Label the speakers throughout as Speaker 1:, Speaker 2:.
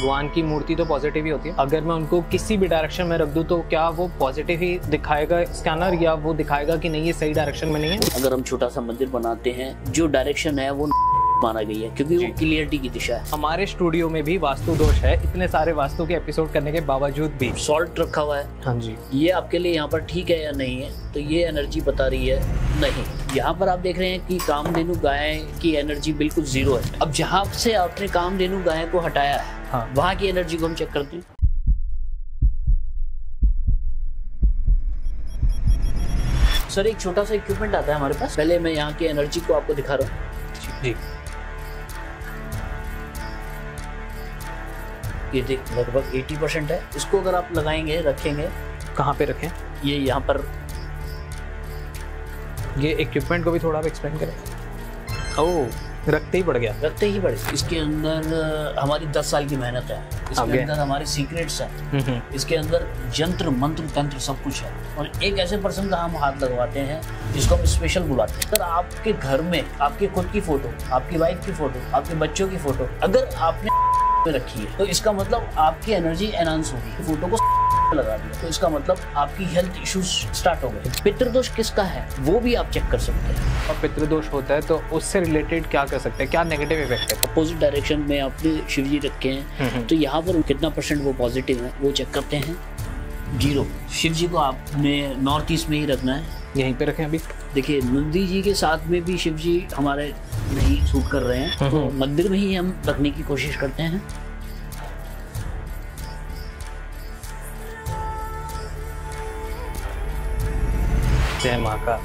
Speaker 1: भगवान की मूर्ति तो पॉजिटिव ही होती है। अगर मैं उनको किसी भी डायरेक्शन में रख दूं तो क्या वो पॉजिटिव ही दिखाएगा स्कैनर, या वो दिखाएगा कि नहीं ये सही डायरेक्शन में नहीं है?
Speaker 2: अगर हम छोटा सा मंदिर बनाते हैं, जो डायरेक्शन है वो माना गई है क्योंकि वो क्लियरिटी की दिशा है।
Speaker 1: हमारे स्टूडियो में भी वास्तु दोष है, इतने सारे वास्तु के एपिसोड करने के बावजूद भी।
Speaker 2: सॉल्ट रखा हुआ है,
Speaker 1: हाँ जी,
Speaker 2: ये आपके लिए यहाँ पर ठीक है या नहीं है, तो ये एनर्जी बता रही है नहीं। यहाँ पर आप देख रहे हैं कि कामधेनु गाय की एनर्जी बिल्कुल जीरो है। अब जहाँ से आपने कामधेनु गाय को हटाया है,
Speaker 1: हाँ,
Speaker 2: वहाँ की एनर्जी को हम चेक करते हैं। सर एक छोटा सा इक्विपमेंट आता है हमारे पास, पहले मैं यहाँ की एनर्जी को आपको दिखा रहा हूँ।
Speaker 1: जी,
Speaker 2: ये देख लगभग 80% है। इसको अगर आप लगाएंगे, रखेंगे,
Speaker 1: कहाँ पे रखें?
Speaker 2: ये यहाँ पर।
Speaker 1: ये इक्विपमेंट को भी थोड़ा आप एक्सप्लेन करें। ओह, रखते ही पड़ गया।
Speaker 2: रखते ही पड़े। इसके अंदर हमारी 10 साल की मेहनत है, इसके अंदर हमारे सीक्रेट्स हैं, इसके अंदर यंत्र मंत्र तंत्र सब कुछ है। और एक ऐसे पर्सन का हम हाथ लगवाते हैं जिसको हम स्पेशल बुलाते हैं। सर आपके घर में आपके खुद की फोटो, आपकी वाइफ की फोटो, आपके बच्चों की फोटो अगर आपने में रखी है तो इसका मतलब आपकी एनर्जी एनहांस होगी। फोटो को लगा दिया तो इसका मतलब आपकी हेल्थ इश्यूज स्टार्ट हो गए। पितृदोष किसका है वो भी आप चेक कर सकते हैं।
Speaker 1: और पितृदोष होता है तो उससे रिलेटेड क्या कर सकते हैं, क्या नेगेटिव इफेक्ट है?
Speaker 2: अपोजिट डायरेक्शन में आपने शिव जी रखे हैं तो यहाँ पर कितना % वो पॉजिटिव है वो चेक करते हैं। 0। शिव जी को आपने नॉर्थ ईस्ट में ही रखना है।
Speaker 1: यहीं पे रखें अभी।
Speaker 2: देखिए नंदी जी के साथ में भी शिव जी हमारे नहीं सूट कर रहे हैं, तो मंदिर में ही हम रखने की कोशिश करते हैं।
Speaker 1: जय माँ का।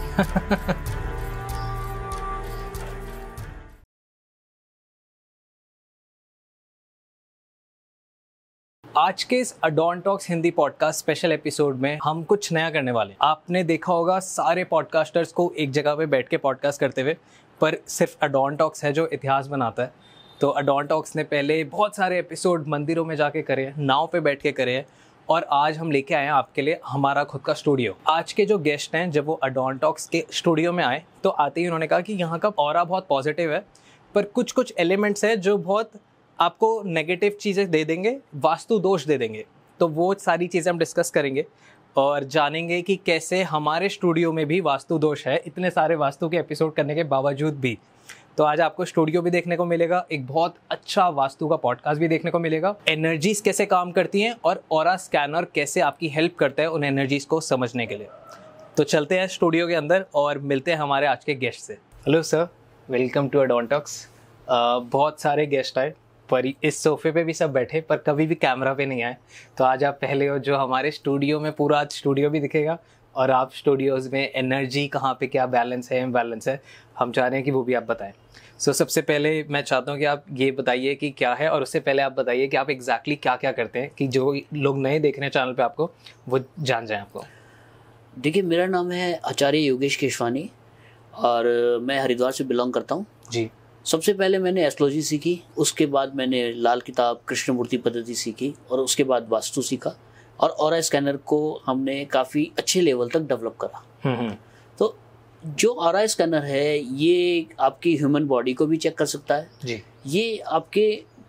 Speaker 1: आज के इस Adon Talks Hindi podcast special episode में हम कुछ नया करने वाले हैं। आपने देखा होगा सारे पॉडकास्टर्स को एक जगह पे बैठ के पॉडकास्ट करते हुए, पर सिर्फ अडॉन टॉक्स है जो इतिहास बनाता है। तो अडॉन टॉक्स ने पहले बहुत सारे एपिसोड मंदिरों में जाके करे हैं, नाव पे बैठ के करे हैं, और आज हम लेके आए हैं आपके लिए हमारा खुद का स्टूडियो। आज के जो गेस्ट हैं जब वो अडॉन टॉक्स के स्टूडियो में आए तो आते ही उन्होंने कहा कि यहाँ का ऑरा बहुत पॉजिटिव है, पर कुछ कुछ एलिमेंट्स हैं जो बहुत आपको नेगेटिव चीज़ें दे देंगे, वास्तु दोष दे देंगे। तो वो सारी चीज़ें हम डिस्कस करेंगे और जानेंगे कि कैसे हमारे स्टूडियो में भी वास्तु दोष है, इतने सारे वास्तु के एपिसोड करने के बावजूद भी। तो आज आपको स्टूडियो भी देखने को मिलेगा, एक बहुत अच्छा वास्तु का पॉडकास्ट भी देखने को मिलेगा, एनर्जीज कैसे काम करती हैं और ऑरा स्कैनर कैसे आपकी हेल्प करता है उन एनर्जीज को समझने के लिए। तो चलते हैं स्टूडियो के अंदर और मिलते हैं हमारे आज के गेस्ट से। Hello sir, welcome to Adon Talks. बहुत सारे गेस्ट आए पर इस सोफे पे भी सब बैठे पर कभी भी कैमरा पे नहीं आए, तो आज आप पहले हो जो हमारे स्टूडियो में, पूरा आज स्टूडियो भी दिखेगा और आप स्टूडियोज़ में एनर्जी कहाँ पे क्या बैलेंस है, इम्बैलेंस है, हम चाह रहे हैं कि वो भी आप बताएं। सो सबसे पहले मैं चाहता हूँ कि आप ये बताइए कि क्या है, और उससे पहले आप बताइए कि आप एग्जैक्टली क्या क्या करते हैं कि जो लोग नए देख रहे हैं चैनल पे आपको वो जान जाएं आपको।
Speaker 2: देखिए मेरा नाम है आचार्य योगेश केशवानी और मैं हरिद्वार से बिलोंग करता हूँ जी। सबसे पहले मैंने एस्ट्रोलॉजी सीखी, उसके बाद मैंने लाल किताब कृष्णमूर्ति पद्धति सीखी और उसके बाद वास्तु सीखा और ऑरा स्कैनर को हमने काफ़ी अच्छे लेवल तक डेवलप करा। तो जो ऑरा स्कैनर है ये आपकी ह्यूमन बॉडी को भी चेक कर सकता है जी। ये आपके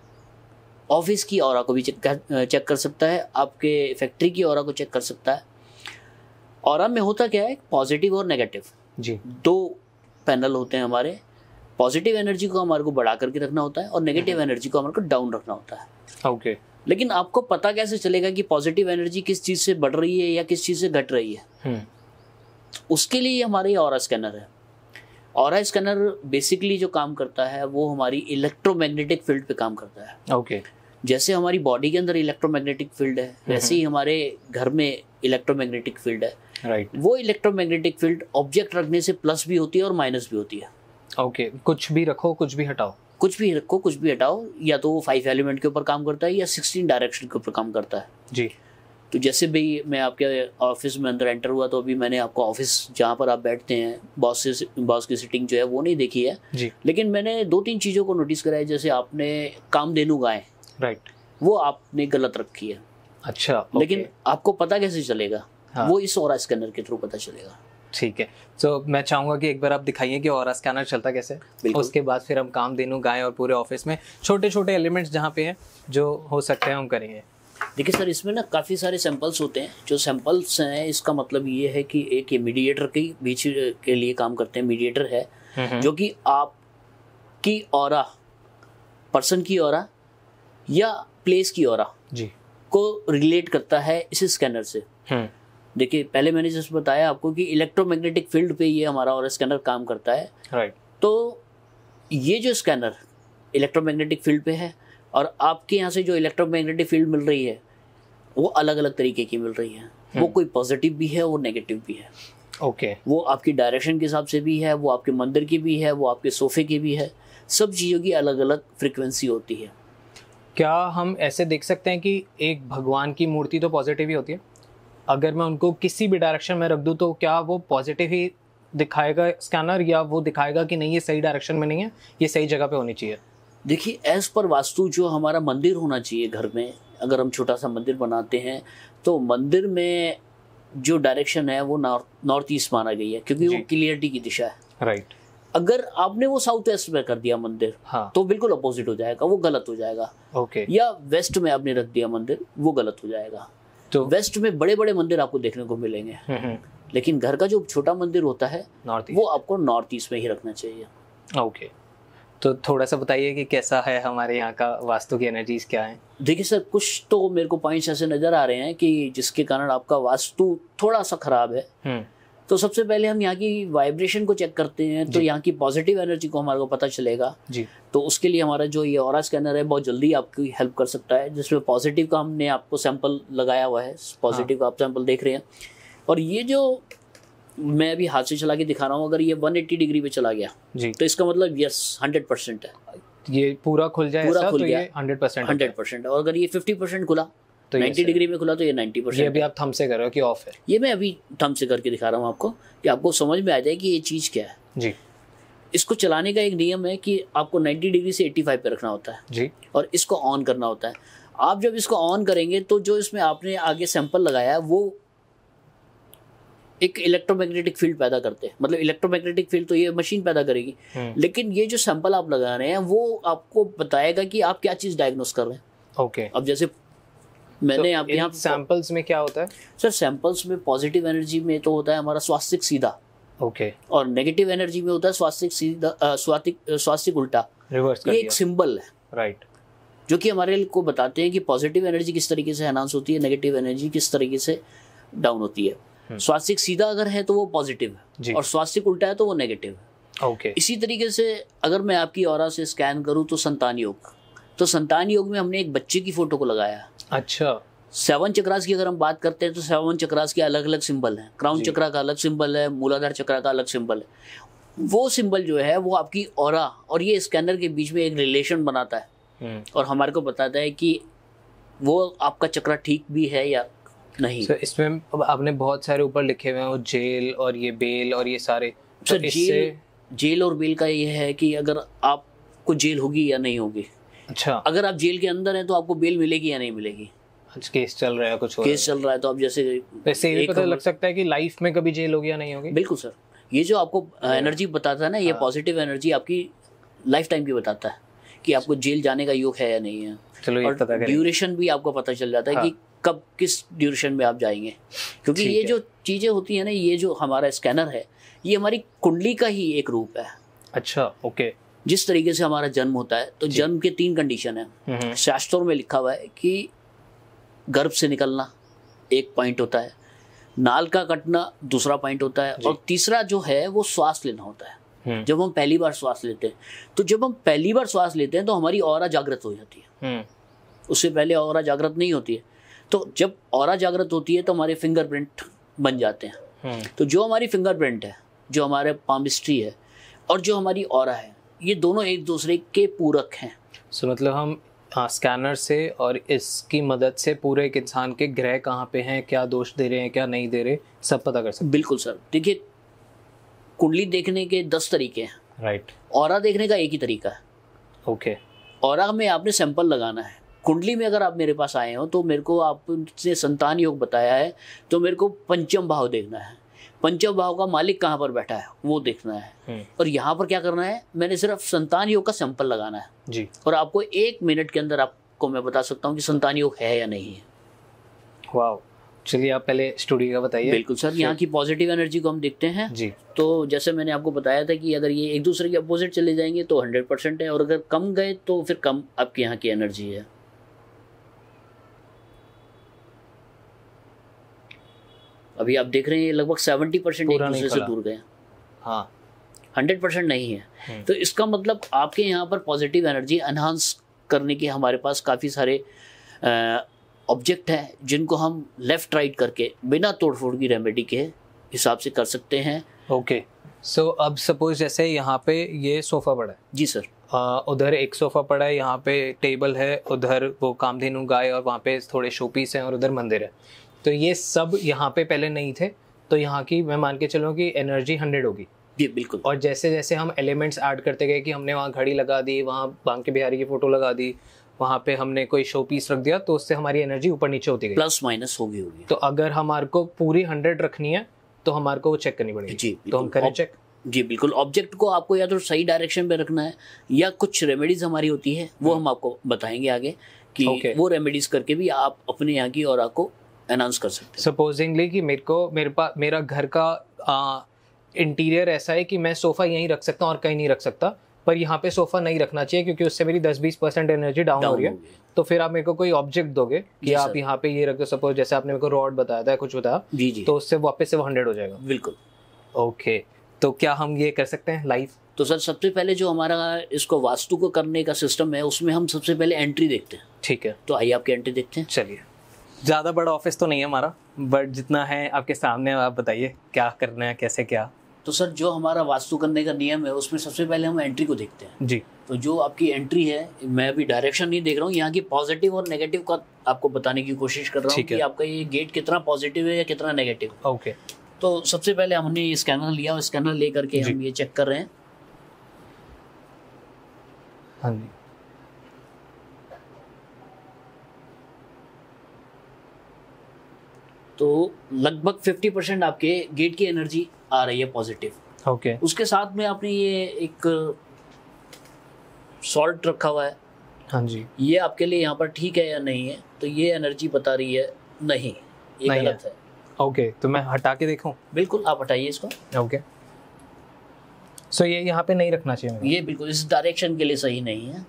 Speaker 2: ऑफिस की ऑरा को भी चेक कर सकता है, आपके फैक्ट्री की ऑरा को चेक कर सकता है। ऑरा में होता क्या है, पॉजिटिव और नेगेटिव जी, 2 पैनल होते हैं हमारे। पॉजिटिव एनर्जी को हमारे को बढ़ा करके रखना होता है और नेगेटिव एनर्जी को हमारे को डाउन रखना होता है।
Speaker 1: ओके।
Speaker 2: लेकिन आपको पता कैसे चलेगा कि पॉजिटिव एनर्जी किस चीज़ से बढ़ रही है या किस चीज़ से घट रही है? उसके लिए हमारे ऑरा स्कैनर है। ऑरा स्कैनर बेसिकली जो काम करता है वो हमारी इलेक्ट्रोमैग्नेटिक फील्ड पे काम करता है।
Speaker 1: ओके।
Speaker 2: जैसे हमारी बॉडी के अंदर इलेक्ट्रोमैग्नेटिक फील्ड है वैसे ही हमारे घर में इलेक्ट्रोमैग्नेटिक फील्ड है।
Speaker 1: राइट।
Speaker 2: वो इलेक्ट्रोमैग्नेटिक फील्ड ऑब्जेक्ट रखने से प्लस भी होती है और माइनस भी होती है।
Speaker 1: ओके। कुछ भी रखो कुछ भी हटाओ,
Speaker 2: कुछ भी रखो कुछ भी हटाओ, या तो वो 5 एलिमेंट के ऊपर काम करता है या 16 डायरेक्शन के ऊपर काम करता है जी। तो जैसे भी मैं आपके ऑफिस में अंदर एंटर हुआ तो अभी मैंने आपको ऑफिस जहाँ पर आप बैठते हैं बॉस की सिटिंग जो है वो नहीं देखी है जी। लेकिन मैंने 2-3 चीज़ों को नोटिस करा है। जैसे आपने कामधेनु गाय, राइट, वो आपने गलत रखी है।
Speaker 1: अच्छा।
Speaker 2: लेकिन आपको पता कैसे चलेगा? हाँ। वो इस ऑरा स्कैनर के थ्रू पता चलेगा।
Speaker 1: ठीक है, तो मैं चाहूँगा कि एक बार आप दिखाइए कि ऑरा स्कैनर चलता कैसे है। उसके बाद फिर हम काम दिन गाएं और पूरे ऑफिस में छोटे छोटे एलिमेंट्स जहाँ पे हैं जो हो सकते हैं हम करेंगे।
Speaker 2: देखिए सर, इसमें ना काफ़ी सारे सैंपल्स होते हैं। जो सैंपल्स हैं इसका मतलब ये है कि एक ये मीडिएटर के बीच के लिए काम करते हैं। मीडिएटर है जो कि आपकी ऑरा, पर्सन की ऑरा या प्लेस की ऑरा
Speaker 1: जी
Speaker 2: को रिलेट करता है इस स्कैनर से। देखिए, पहले मैंने जैसे बताया आपको कि इलेक्ट्रोमैग्नेटिक फील्ड पे ये हमारा ऑरा स्कैनर काम करता है।
Speaker 1: राइट।
Speaker 2: तो ये जो स्कैनर इलेक्ट्रोमैग्नेटिक फील्ड पे है और आपके यहाँ से जो इलेक्ट्रोमैग्नेटिक फील्ड मिल रही है वो अलग अलग तरीके की मिल रही है। वो कोई पॉजिटिव भी है, वो नेगेटिव भी है।
Speaker 1: ओके।
Speaker 2: वो आपकी डायरेक्शन के हिसाब से भी है, वो आपके मंदिर की भी है, वो आपके सोफे की भी है। सब चीज़ों की अलग अलग फ्रिक्वेंसी होती है।
Speaker 1: क्या हम ऐसे देख सकते हैं कि एक भगवान की मूर्ति तो पॉजिटिव ही होती है, अगर मैं उनको किसी भी डायरेक्शन में रख दूं तो क्या वो पॉजिटिव ही दिखाएगा स्कैनर, या वो दिखाएगा कि नहीं ये सही डायरेक्शन में नहीं है, ये सही जगह पे होनी चाहिए?
Speaker 2: देखिए, एज पर वास्तु जो हमारा मंदिर होना चाहिए घर में, अगर हम छोटा सा मंदिर बनाते हैं तो मंदिर में जो डायरेक्शन है वो नॉर्थ ईस्ट माना गई है, क्योंकि वो क्लियरिटी की दिशा है।
Speaker 1: राइट।
Speaker 2: अगर आपने वो साउथ वेस्ट में कर दिया मंदिर,
Speaker 1: हाँ,
Speaker 2: तो बिल्कुल अपोजिट हो जाएगा, वो गलत हो जाएगा।
Speaker 1: ओके।
Speaker 2: या वेस्ट में आपने रख दिया मंदिर, वो गलत हो जाएगा। तो वेस्ट में बड़े बड़े मंदिर आपको देखने को मिलेंगे, लेकिन घर का जो छोटा मंदिर होता है वो आपको नॉर्थ ईस्ट में ही रखना चाहिए।
Speaker 1: ओके। तो थोड़ा सा बताइए कि कैसा है हमारे यहाँ का वास्तु की एनर्जीज क्या है?
Speaker 2: देखिए सर, कुछ तो मेरे को पॉइंट्स ऐसे नजर आ रहे हैं कि जिसके कारण आपका वास्तु थोड़ा सा खराब है। तो सबसे पहले हम यहाँ की वाइब्रेशन को चेक करते हैं, तो यहाँ की पॉजिटिव एनर्जी को हमारे को पता चलेगा जी। तो उसके लिए हमारा जो ये ऑरा स्कैनर है बहुत जल्दी आपकी हेल्प कर सकता है, जिसमें पॉजिटिव का हमने आपको सैंपल लगाया हुआ है। पॉजिटिव का आप सैंपल देख रहे हैं, और ये जो मैं अभी हाथ से चला के दिखा रहा हूँ, अगर ये 180 डिग्री पे चला गया जी, तो इसका मतलब यस 100% है।
Speaker 1: ये पूरा खुल जाए, पूरा खुल गया
Speaker 2: 100%। और अगर ये 50% खुला तो 90 डिग्री में खुला तो ये 90%।
Speaker 1: ये अभी आप थंब से कर रहे हो कि ऑफ है?
Speaker 2: ये मैं अभी थंब से करके दिखा रहा हूँ आपको, कि आपको समझ में आ जाए कि ये चीज़ क्या है जी। इसको चलाने का एक नियम है कि आपको 90 डिग्री से 85 पे रखना होता है जी, और इसको ऑन करना होता है। आप जब इसको ऑन करेंगे तो जो इसमें आपने आगे सैंपल लगाया है वो एक इलेक्ट्रोमैग्नेटिक फील्ड पैदा करते हैं। मतलब इलेक्ट्रोमैग्नेटिक फील्ड तो ये मशीन पैदा करेगी, लेकिन ये जो सैंपल आप लगा रहे हैं वो आपको बताएगा कि आप क्या चीज़ डायग्नोस कर रहे हैं। ओके। अब जैसे मैंने आप यहाँ
Speaker 1: सैंपल्स में क्या होता है
Speaker 2: सर? सैंपल्स में पॉजिटिव एनर्जी में तो होता है हमारा स्वास्तिक सीधा,
Speaker 1: ओके,
Speaker 2: और नेगेटिव एनर्जी में होता है स्वास्तिक सीधा, स्वास्तिक उल्टा, रिवर्स। ये एक सिंबल है, राइट, जो कि हमारे को बताते हैं कि पॉजिटिव एनर्जी किस तरीके से एनहांस होती है, नेगेटिव एनर्जी किस तरीके से डाउन होती है। स्वास्तिक सीधा अगर है तो वो पॉजिटिव है, और स्वास्तिक उल्टा है तो वो नेगेटिव है। ओके। इसी तरीके से अगर मैं आपकी ऑरा से स्कैन करूं तो संतान योग, तो संतान योग में हमने एक बच्चे की फोटो को लगाया। अच्छा। 7 चक्रास की अगर हम बात करते हैं तो 7 चक्रास के अलग अलग सिंबल हैं। क्राउन चक्रा का अलग सिंबल है, मूलाधार चक्रा का अलग सिंबल है। वो सिंबल जो है वो आपकी ऑरा और ये स्कैनर के बीच में एक रिलेशन बनाता है, और हमारे को बताता है कि वो आपका चक्रा ठीक भी है या नहीं।
Speaker 1: सर इसमें आपने बहुत सारे ऊपर लिखे हुए हैं, वो जेल और ये बेल और ये सारे।
Speaker 2: सर जेल और बेल का ये है कि अगर आपको जेल होगी या नहीं होगी। अच्छा। अगर आप जेल के अंदर हैं तो आपको बेल मिलेगी या नहीं मिलेगी।
Speaker 1: अच्छा, केस चल रहा है, कुछ
Speaker 2: केस चल रहा है तो आप जैसे
Speaker 1: ये पता लग सकता है कि लाइफ में कभी जेल होगी या नहीं होगी।
Speaker 2: बिल्कुल सर, ये जो आपको एनर्जी बताता है ना, ये पॉजिटिव एनर्जी आपकी लाइफ टाइम की बताता है कि आपको जेल जाने का योग है या नहीं है। चलो, और ड्यूरेशन भी आपको पता चल जाता है कि कब किस ड्यूरेशन में आप जाएंगे, क्योंकि ये जो चीजें होती है ना, ये जो हमारा स्कैनर है ये हमारी कुंडली का ही एक रूप है। अच्छा, ओके। जिस तरीके से हमारा जन्म होता है तो जन्म के 3 कंडीशन है। शास्त्रों में लिखा हुआ है कि गर्भ से निकलना एक पॉइंट होता है, नाल का कटना दूसरा पॉइंट होता है, और तीसरा जो है वो श्वास लेना होता है। जब हम पहली बार श्वास लेते हैं, तो जब हम पहली बार श्वास लेते हैं तो हमारी ऑरा जागृत हो जाती है। उससे पहले ऑरा जागृत नहीं होती है। तो जब ऑरा जागृत होती है तो हमारे फिंगरप्रिंट बन जाते हैं। तो जो हमारी फिंगरप्रिंट है, जो हमारे पामिस्ट्री है, और जो हमारी ऑरा है, ये दोनों एक दूसरे के पूरक हैं।
Speaker 1: सो मतलब हम स्कैनर से और इसकी मदद से पूरे एक इंसान के ग्रह कहाँ पे हैं, क्या दोष दे रहे हैं, क्या नहीं दे रहे, सब पता कर सकते हैं।
Speaker 2: बिल्कुल सर। देखिए, कुंडली देखने के 10 तरीके हैं, राइट। ऑरा देखने का एक ही तरीका है। ओके। ऑरा में आपने सैंपल लगाना है। कुंडली में अगर आप मेरे पास आए हो तो मेरे को आपने संतान योग बताया है, तो मेरे को पंचम भाव देखना है। पंचम भाव का मालिक कहाँ पर बैठा है वो देखना है। और यहाँ पर क्या करना है, मैंने सिर्फ संतान योग का सैंपल लगाना है
Speaker 1: जी।
Speaker 2: और आपको 1 मिनट के अंदर आपको मैं बता सकता हूँ कि संतान योग है या नहीं है।
Speaker 1: वाह, चलिए आप पहले स्टूडियो का बताइए।
Speaker 2: बिल्कुल सर, यहाँ की पॉजिटिव एनर्जी को हम देखते हैं
Speaker 1: जी।
Speaker 2: तो जैसे मैंने आपको बताया था कि अगर ये एक दूसरे के अपोजिट चले जाएंगे तो 100% है, और अगर कम गए तो फिर कम आपके यहाँ की एनर्जी है। अभी आप देख रहे हैं लगभग 70% एक दूसरे से दूर गए।
Speaker 1: हाँ,
Speaker 2: 100% नहीं है। तो इसका मतलब आपके यहाँ पर पॉजिटिव एनर्जी एनहांस करने के हमारे पास काफ़ी सारे ऑब्जेक्ट हैं जिनको हम लेफ्ट राइट करके बिना तोड़फोड़ की रेमेडी के हिसाब से कर सकते हैं।
Speaker 1: ओके, सो अब सपोज जैसे यहाँ पे ये सोफ़ा पड़ा है।
Speaker 2: जी सर।
Speaker 1: उधर एक सोफ़ा पड़ा है, यहाँ पे टेबल है, उधर वो कामधेनु गाय और वहाँ पे थोड़े शोपीस हैं और उधर मंदिर है। तो ये सब यहाँ पे पहले नहीं थे, तो यहाँ की मैं मान के चलूँ कि एनर्जी 100 होगी।
Speaker 2: जी बिल्कुल।
Speaker 1: और जैसे जैसे हम एलिमेंट्स ऐड करते गए कि हमने वहाँ घड़ी लगा दी, वहाँ बांके बिहारी की फ़ोटो लगा दी, वहाँ पे हमने कोई शो पीस रख दिया, तो उससे हमारी एनर्जी ऊपर नीचे होती गई,
Speaker 2: प्लस माइनस होगी।
Speaker 1: तो अगर हमारे को पूरी 100 रखनी है तो हमारे को वो चेक करनी पड़ेगी।
Speaker 2: जी
Speaker 1: तो हम करें चेक।
Speaker 2: जी बिल्कुल। ऑब्जेक्ट को आपको या तो सही डायरेक्शन पे रखना है या कुछ रेमेडीज हमारी होती है वो हम आपको बताएंगे आगे कि वो रेमेडीज करके भी आप अपने यहाँ की ऑरा को एनहांस कर सकते हैं।
Speaker 1: सपोजिंगली कि मेरा घर का इंटीरियर ऐसा है कि मैं सोफ़ा यहीं रख सकता हूँ और कहीं नहीं रख सकता, पर यहाँ पे सोफ़ा नहीं रखना चाहिए क्योंकि उससे मेरी 10-20% एनर्जी डाउन हो रही है। तो फिर आप मेरे को कोई ऑब्जेक्ट दोगे कि आप यहाँ पे ये रख दो, सपोज जैसे आपने मेरे को रॉड बताया था, कुछ बताया
Speaker 2: जी जी,
Speaker 1: तो उससे वापस से 100 हो जाएगा।
Speaker 2: बिल्कुल।
Speaker 1: ओके, तो क्या हम ये कर सकते हैं लाइव?
Speaker 2: तो सर सबसे पहले जो हमारा इसको वास्तु को करने का सिस्टम है उसमें हम सबसे पहले एंट्री देखते हैं।
Speaker 1: ठीक है,
Speaker 2: तो आइए आपकी एंट्री देखते हैं।
Speaker 1: चलिए। ज़्यादा बड़ा ऑफिस तो नहीं है हमारा, बट जितना है आपके सामने, आप बताइए क्या करना है, कैसे क्या।
Speaker 2: तो सर जो हमारा वास्तु करने का नियम है उसमें सबसे पहले हम एंट्री को देखते हैं
Speaker 1: जी।
Speaker 2: तो जो आपकी एंट्री है, मैं अभी डायरेक्शन नहीं देख रहा हूँ, यहाँ की पॉजिटिव और नेगेटिव का आपको बताने की कोशिश कर रहा हूँ कि आपका ये गेट कितना पॉजिटिव है या कितना नेगेटिव।
Speaker 1: ओके।
Speaker 2: तो सबसे पहले हमने ये स्कैनर लिया और स्कैनर ले करके हम ये चेक कर रहे हैं।
Speaker 1: हाँ जी।
Speaker 2: तो लगभग 50% आपके गेट की एनर्जी आ रही है पॉजिटिव।
Speaker 1: ओके।
Speaker 2: उसके साथ में आपने ये एक सॉल्ट रखा हुआ है।
Speaker 1: हाँ जी।
Speaker 2: ये आपके लिए यहाँ पर ठीक है या नहीं है? तो ये एनर्जी बता रही है नहीं, ये
Speaker 1: नहीं
Speaker 2: गलत है।
Speaker 1: ओके, तो मैं हटा के देखूं?
Speaker 2: बिल्कुल, आप हटाइए इसको।
Speaker 1: ओके। सो ये यहाँ पे नहीं रखना चाहिए मुझे?
Speaker 2: ये बिल्कुल इस डायरेक्शन के लिए सही नहीं है।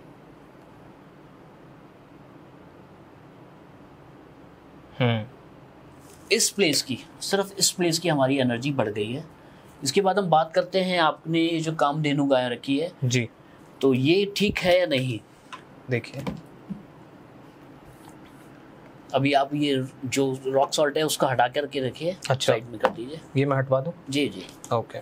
Speaker 2: इस प्लेस की, सिर्फ इस प्लेस की हमारी एनर्जी बढ़ गई है। इसके बाद हम बात करते हैं, आपने ये जो कामधेनु गाय रखी है
Speaker 1: जी,
Speaker 2: तो ये ठीक है या नहीं?
Speaker 1: देखिए
Speaker 2: अभी आप ये जो रॉक सॉल्ट है उसका हटा कर के रखिए।
Speaker 1: अच्छा,
Speaker 2: साइड में कर दीजिए।
Speaker 1: ये मैं हटवा दूं?
Speaker 2: जी जी।
Speaker 1: ओके।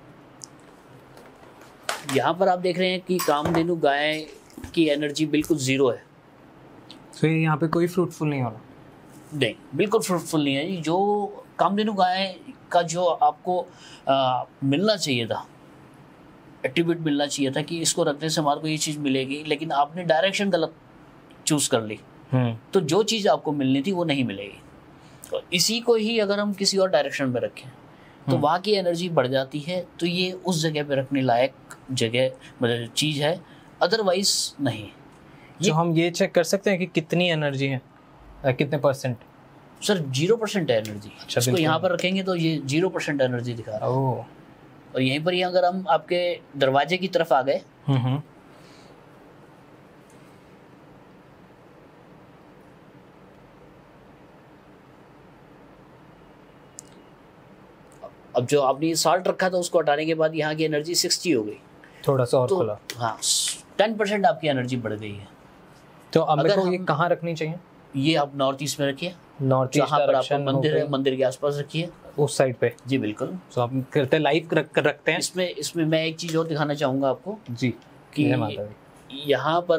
Speaker 2: यहाँ पर आप देख रहे हैं कि कामधेनु गाय की एनर्जी बिल्कुल जीरो है।
Speaker 1: तो ये यहाँ पे कोई फ्रूटफुल नहीं हो रहा?
Speaker 2: नहीं, बिल्कुल फ्रूटफुल नहीं है। जो कामधेनु गाय का जो आपको मिलना चाहिए था, एट्रीब्यूट मिलना चाहिए था कि इसको रखने से हमारे को ये चीज़ मिलेगी, लेकिन आपने डायरेक्शन गलत चूज कर ली, तो जो चीज़ आपको मिलनी थी वो नहीं मिलेगी। तो इसी को ही अगर हम किसी और डायरेक्शन में रखें तो वहाँ की एनर्जी बढ़ जाती है। तो ये उस जगह पे रखने लायक जगह मतलब चीज़ है, अदरवाइज नहीं।
Speaker 1: तो हम ये चेक कर सकते हैं कि कितनी एनर्जी है, कितने परसेंट?
Speaker 2: सर 0% है एनर्जी।
Speaker 1: अच्छा,
Speaker 2: इसको यहाँ पर रखेंगे तो ये 0% एनर्जी दिखा रहा है। और यहीं पर ही अगर हम आपके दरवाजे की तरफ आ गए, अब जो आपने सॉल्ट रखा था उसको हटाने के बाद यहाँ की एनर्जी 60 हो गई,
Speaker 1: थोड़ा सा और खुला।
Speaker 2: हाँ, 10% आपकी एनर्जी बढ़ गई है।
Speaker 1: तो अब मेरे को ये कहाँ रखनी चाहिए?
Speaker 2: ये आप नॉर्थ ईस्ट में रखिए।
Speaker 1: नॉर्थ ईस्ट
Speaker 2: पर आपका मंदिर है, मंदिर के आसपास रखिए,
Speaker 1: उस साइड पे।
Speaker 2: जी बिल्कुल।
Speaker 1: तो आप करते लाइव रखते हैं।
Speaker 2: इसमें मैं एक चीज और दिखाना चाहूंगा आपको
Speaker 1: जी,
Speaker 2: कि यहाँ पर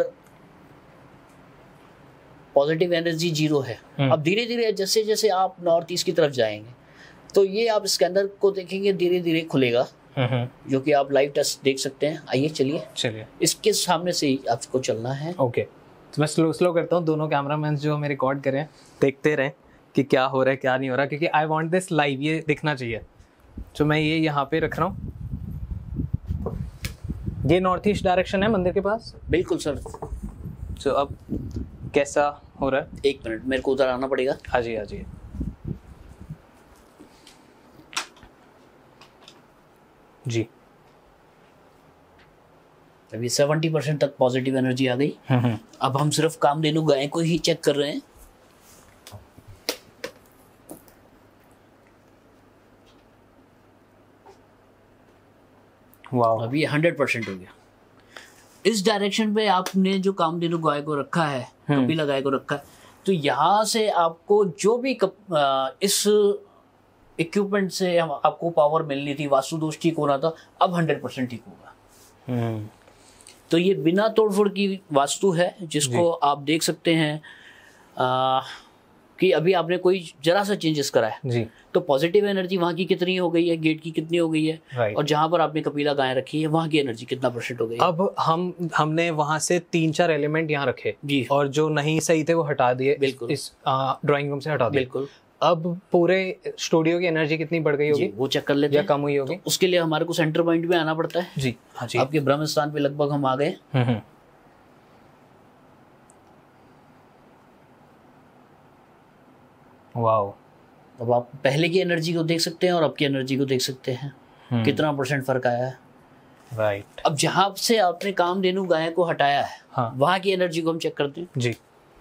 Speaker 2: पॉजिटिव एनर्जी 0 है। अब धीरे धीरे जैसे जैसे आप नॉर्थ ईस्ट की तरफ जाएंगे तो ये आप स्कैनर को देखेंगे धीरे धीरे खुलेगा, जो कि आप लाइव टेस्ट देख सकते हैं। आइए चलिए इसके सामने से ही आपको चलना है।
Speaker 1: ओके, तो मैं स्लो करता हूँ, दोनों कैमरामैन जो हमें रिकॉर्ड करें देखते रहें कि क्या हो रहा है क्या नहीं हो रहा, क्योंकि आई वांट दिस लाइव, ये दिखना चाहिए। तो मैं ये यहाँ पे रख रहा हूँ। ये नॉर्थ ईस्ट डायरेक्शन है मंदिर के पास?
Speaker 2: बिल्कुल सर।
Speaker 1: तो अब कैसा हो रहा है?
Speaker 2: एक मिनट, मेरे को उधर आना पड़ेगा।
Speaker 1: हाँ जी, हाँ जी। जी
Speaker 2: अभी 70% तक पॉजिटिव एनर्जी आ गई। अब हम सिर्फ कामधेनु गाय को ही चेक कर रहे हैं।
Speaker 1: वाह,
Speaker 2: अभी 100% हो गया। इस डायरेक्शन पे आपने जो कामधेनु गाय को रखा है, कपिला गाय को रखा है, तो यहाँ से आपको जो भी इस इक्विपमेंट से आपको पावर मिलनी थी, वास्तु दोष ठीक होना था, अब 100% ठीक होगा। तो ये बिना तोड़फोड़ की वास्तु है, जिसको आप देख सकते हैं कि अभी आपने कोई जरा सा चेंजेस करा है
Speaker 1: जी,
Speaker 2: तो पॉजिटिव एनर्जी वहाँ की कितनी हो गई है, गेट की कितनी हो गई है, और जहाँ पर आपने कपिला गाय रखी है वहाँ की एनर्जी कितना % हो गई है।
Speaker 1: अब हमने वहाँ से 3-4 एलिमेंट यहाँ रखे
Speaker 2: जी,
Speaker 1: और जो नहीं सही थे वो हटा दिए।
Speaker 2: बिल्कुल,
Speaker 1: इस ड्राइंग रूम से हटा दिए।
Speaker 2: बिल्कुल।
Speaker 1: अब पूरे स्टूडियो की एनर्जी कितनी बढ़ गई होगी?
Speaker 2: वो चेक कर लेते
Speaker 1: या
Speaker 2: हैं।
Speaker 1: कम हुई होगी?
Speaker 2: तो उसके लिए हमारे को सेंटर पॉइंट में आना पड़ता है।
Speaker 1: जी, हाँ जी।
Speaker 2: आपके ब्रह्म स्थान पे लगभग हम आ गए।
Speaker 1: वाओ।
Speaker 2: अब आप पहले की एनर्जी को देख सकते हैं और अब की एनर्जी को देख सकते हैं, कितना % फर्क आया है।
Speaker 1: राइट।
Speaker 2: अब जहां से आपने कामधेनु गाय को हटाया है,
Speaker 1: हाँ,
Speaker 2: वहां की एनर्जी को हम चेक करते हैं।
Speaker 1: जी।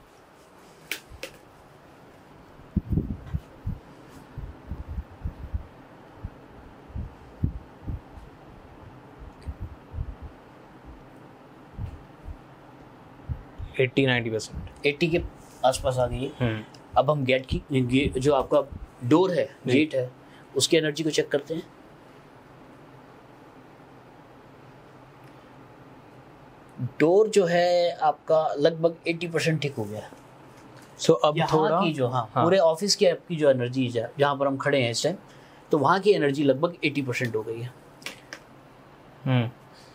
Speaker 1: एट्टी
Speaker 2: 80 के आसपास आ गई है। अब हम गेट की जो आपका डोर है, गेट है, उसकी एनर्जी को चेक करते हैं। डोर जो है आपका लगभग 80% ठीक हो गया।
Speaker 1: सो अब थोड़ा
Speaker 2: की जो पूरे ऑफिस की आपकी जो एनर्जी है, जहाँ पर हम खड़े हैं इस टाइम, तो वहाँ की एनर्जी लगभग 80% हो गई है।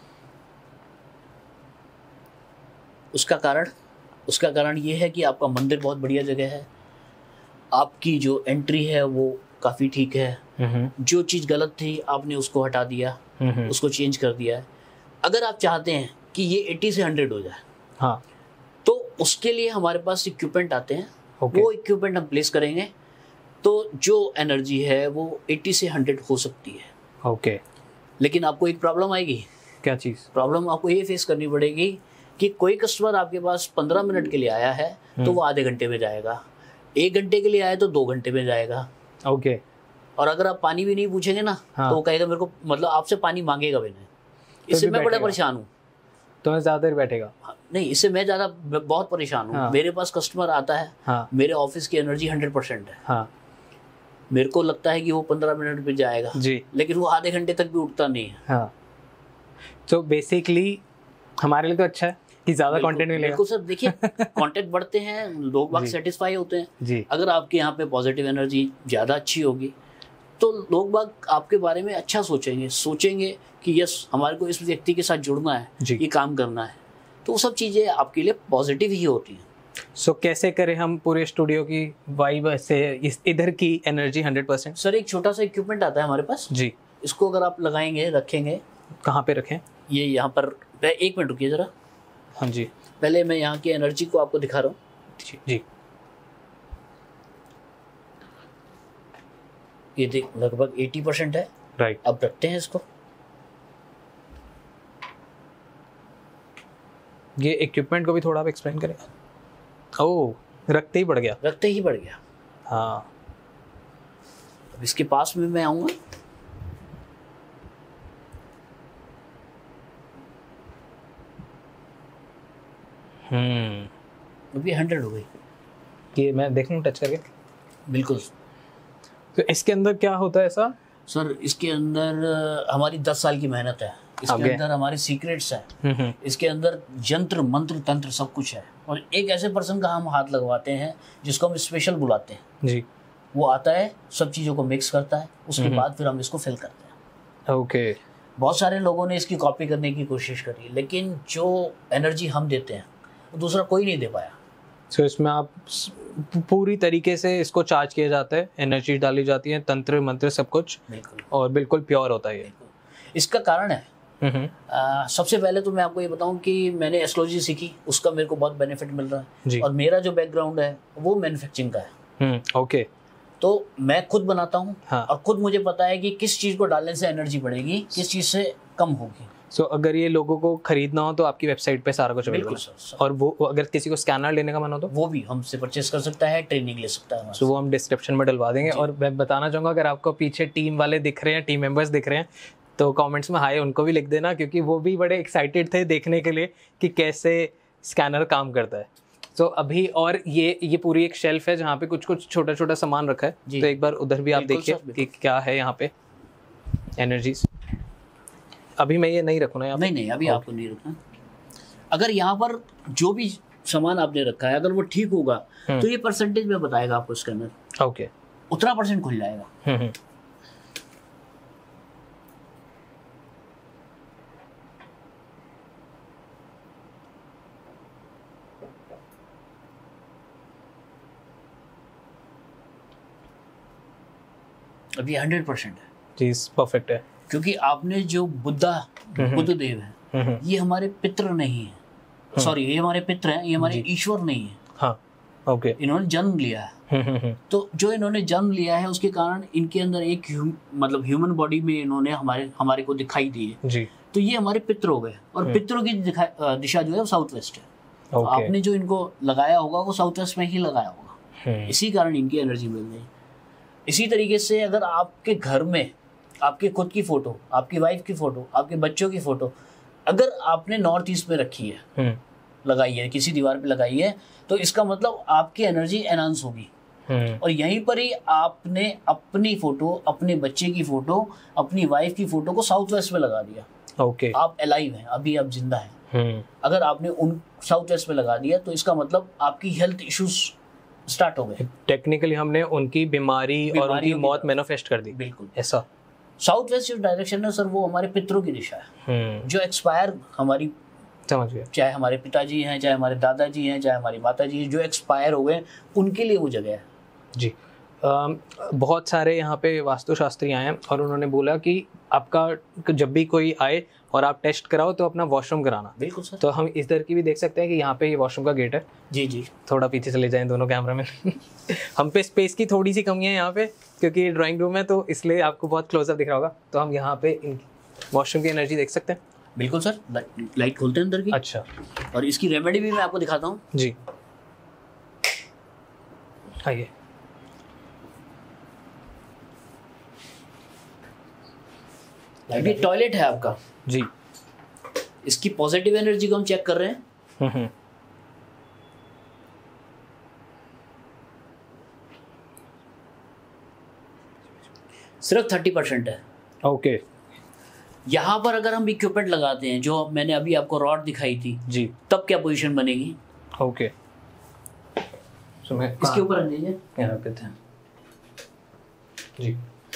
Speaker 2: उसका कारण ये है कि आपका मंदिर बहुत बढ़िया जगह है, आपकी जो एंट्री है वो काफ़ी ठीक है, जो चीज़ गलत थी आपने उसको हटा दिया, उसको चेंज कर दिया है। अगर आप चाहते हैं कि ये 80 से 100 हो जाए,
Speaker 1: हाँ,
Speaker 2: तो उसके लिए हमारे पास इक्विपमेंट आते हैं। वो इक्विपमेंट हम प्लेस करेंगे तो जो एनर्जी है वो 80 से 100 हो सकती है।
Speaker 1: ओके।
Speaker 2: लेकिन आपको एक प्रॉब्लम आएगी।
Speaker 1: क्या चीज़?
Speaker 2: प्रॉब्लम आपको ये फेस करनी पड़ेगी कि कोई कस्टमर आपके पास 15 मिनट के लिए आया है तो वो आधे घंटे में जाएगा, 1 घंटे के लिए आया तो 2 घंटे में जाएगा।
Speaker 1: ओके।
Speaker 2: और अगर आप पानी भी नहीं पूछेंगे ना, तो वो कहेगा मेरे को, मतलब आपसे पानी मांगेगा भी नहीं। इससे मैं बड़ा परेशान हूँ।
Speaker 1: तो मैं ज़्यादा देर बैठेगा?
Speaker 2: नहीं, इससे मैं ज़्यादा बहुत परेशान हूँ। मेरे पास कस्टमर आता है, मेरे ऑफिस की एनर्जी 100% है, मेरे को लगता है कि वो 15 मिनट में जाएगा जी, लेकिन वो आधे घंटे तक भी उठता नहीं है।
Speaker 1: तो बेसिकली हमारे लिए तो अच्छा है कि ज्यादा कंटेंट मिलेगा।
Speaker 2: बिल्कुल सर, देखिए कॉन्टेक्ट बढ़ते हैं, लोग बाग सेटिस्फाई होते हैं जी। अगर आपके यहाँ पे पॉजिटिव एनर्जी ज़्यादा अच्छी होगी तो लोग बाग आपके बारे में अच्छा सोचेंगे कि यस, हमारे को इस व्यक्ति के साथ जुड़ना है, ये काम करना है, तो वो सब चीज़ें आपके लिए पॉजिटिव ही होती हैं।
Speaker 1: सो कैसे करें हम पूरे स्टूडियो की वाइब से इधर की एनर्जी 100%?
Speaker 2: सर, एक छोटा सा इक्विपमेंट आता है हमारे पास जी, इसको अगर आप लगाएंगे, रखेंगे।
Speaker 1: कहाँ पे रखें? ये
Speaker 2: यहाँ पर। 1 मिनट रुकिए ज़रा।
Speaker 1: हाँ जी,
Speaker 2: पहले मैं यहाँ की एनर्जी को आपको दिखा रहा हूँ
Speaker 1: जी।
Speaker 2: ये देख, लगभग 80% है।
Speaker 1: राइट।
Speaker 2: अब रखते हैं इसको।
Speaker 1: ये इक्विपमेंट को भी थोड़ा आप एक्सप्लेन करें। ओह, रखते ही बढ़ गया। हाँ,
Speaker 2: अब इसके पास में मैं आऊँगा। अभी 100 हो गई।
Speaker 1: ये मैं देखूं टच करके?
Speaker 2: बिल्कुल।
Speaker 1: तो इसके अंदर क्या होता है ऐसा?
Speaker 2: सर, इसके अंदर हमारी 10 साल की मेहनत है, इसके अंदर हमारे सीक्रेट्स हैं, इसके अंदर यंत्र मंत्र तंत्र सब कुछ है। और एक ऐसे पर्सन का हम हाथ लगवाते हैं जिसको हम स्पेशल बुलाते हैं जी। वो आता है, सब चीज़ों को मिक्स करता है, उसके बाद फिर हम इसको फिल करते हैं।
Speaker 1: ओके।
Speaker 2: बहुत सारे लोगों ने इसकी कॉपी करने की कोशिश करी, लेकिन जो एनर्जी हम देते हैं वो दूसरा कोई नहीं दे पाया।
Speaker 1: तो इसमें आप पूरी तरीके से इसको चार्ज किया जाता है, एनर्जी डाली जाती है, तंत्र मंत्र सब कुछ, और बिल्कुल प्योर होता है ये।
Speaker 2: इसका कारण है सबसे पहले तो मैं आपको ये बताऊं कि मैंने एस्ट्रोलॉजी सीखी, उसका मेरे को बहुत बेनिफिट मिल रहा है, और मेरा जो बैकग्राउंड है वो मैन्युफैक्चरिंग का है।
Speaker 1: ओके।
Speaker 2: तो मैं खुद बनाता हूँ, और खुद मुझे पता है कि किस चीज को डालने से एनर्जी बढ़ेगी, किस चीज से कम होगी।
Speaker 1: सो अगर ये लोगों को खरीदना हो तो आपकी वेबसाइट पे सारा कुछ अवेलेबल है, और वो अगर किसी को स्कैनर लेने का मन हो तो
Speaker 2: वो भी हमसे परचेस कर सकता है, ट्रेनिंग ले सकता है।
Speaker 1: सो वो हम डिस्क्रिप्शन में डलवा देंगे। और मैं बताना चाहूँगा, अगर आपको पीछे टीम वाले दिख रहे हैं, टीम मेंबर्स दिख रहे हैं, तो कमेंट्स में हाय उनको भी लिख देना, क्योंकि वो भी बड़े एक्साइटेड थे देखने के लिए कि कैसे स्कैनर काम करता है। तो अभी और ये पूरी एक शेल्फ है जहाँ पे कुछ कुछ छोटा छोटा सामान रखा है, तो एक बार उधर भी आप देखिए कि क्या है यहाँ पे एनर्जीज। अभी मैं ये नहीं रखूँ ना?
Speaker 2: नहीं, अभी आपको नहीं रखना। अगर यहाँ पर जो भी सामान आपने रखा है अगर वो ठीक होगा तो ये परसेंटेज में बताएगा आपको स्कैनर।
Speaker 1: ओके।
Speaker 2: उतना परसेंट खुल जाएगा। अभी 100% है
Speaker 1: जी, परफेक्ट है।
Speaker 2: क्योंकि आपने जो बुद्ध देव है, ये हमारे पितृ नहीं है, सॉरी ये हमारे पितृ हैं, ये हमारे ईश्वर नहीं है।
Speaker 1: हाँ, ओके।
Speaker 2: इन्होंने जन्म लिया है। तो जो इन्होंने जन्म लिया है उसके कारण इनके अंदर एक मतलब ह्यूमन बॉडी में इन्होंने हमारे को दिखाई दी है जी। तो ये हमारे पितृ हो गए, और पितरों की दिशा जो है वो साउथ वेस्ट है। तो आपने जो इनको लगाया होगा वो साउथ वेस्ट में ही लगाया होगा, इसी कारण इनकी एनर्जी मिल गई। इसी तरीके से अगर आपके घर में आपके खुद की फोटो, आपकी वाइफ की फोटो, आपके बच्चों की फोटो अगर आपने नॉर्थ ईस्ट में रखी है, लगाई है, किसी दीवार पे लगाई है, तो इसका मतलब आपकी एनर्जी एनहांस होगी। और यहीं पर ही आपने अपनी फोटो, अपने बच्चे की फोटो, अपनी वाइफ की फोटो को साउथ वेस्ट में लगा दिया।
Speaker 1: ओके।
Speaker 2: आप अलाइव हैं, अभी आप जिंदा हैं। अगर आपने उन साउथ वेस्ट में लगा दिया तो इसका मतलब आपकी हेल्थ इश्यूज स्टार्ट हो गए।
Speaker 1: टेक्निकली हमने उनकी बीमारी और उनकी मौत मैनिफेस्ट कर दी।
Speaker 2: बिल्कुल
Speaker 1: ऐसा।
Speaker 2: साउथ वेस्ट जो डायरेक्शन है सर, वो हमारे पितरों की दिशा है, जो एक्सपायर हमारी,
Speaker 1: समझ गया,
Speaker 2: चाहे हमारे पिताजी हैं, चाहे हमारे दादाजी हैं, चाहे हमारी माताजी हैं, जो एक्सपायर हो गए उनके लिए वो जगह है
Speaker 1: जी। बहुत सारे यहाँ पे वास्तुशास्त्री आए हैं और उन्होंने बोला कि आपका जब भी कोई आए और आप टेस्ट कराओ तो अपना वॉशरूम कराना।
Speaker 2: बिल्कुल सर।
Speaker 1: तो हम इधर की भी देख सकते हैं कि यहाँ पे ये वॉशरूम का गेट है।
Speaker 2: जी जी।
Speaker 1: थोड़ा पीछे चले जाएं दोनों कैमरा में हम पे स्पेस की थोड़ी सी कमी है यहाँ पे, क्योंकि ड्राइंग रूम है तो इसलिए आपको बहुत क्लोजअप दिख रहा होगा। तो हम यहाँ पे वॉशरूम की एनर्जी देख सकते हैं।
Speaker 2: बिल्कुल सर। लाइट खोलते हैं अंदर की।
Speaker 1: अच्छा।
Speaker 2: और इसकी रेमेडी भी मैं आपको दिखाता हूँ
Speaker 1: जी। आइए।
Speaker 2: ये टॉयलेट है आपका
Speaker 1: जी।
Speaker 2: इसकी पॉजिटिव एनर्जी को हम चेक कर रहे हैं। सिर्फ 30% है।
Speaker 1: ओके।
Speaker 2: यहाँ पर अगर हम इक्विपमेंट लगाते हैं, जो मैंने अभी आपको रॉड दिखाई थी
Speaker 1: जी,
Speaker 2: तब क्या पोजीशन बनेगी?
Speaker 1: ओके।
Speaker 2: इसके ऊपर रख दीजिए।
Speaker 1: यहाँ पे थे जी।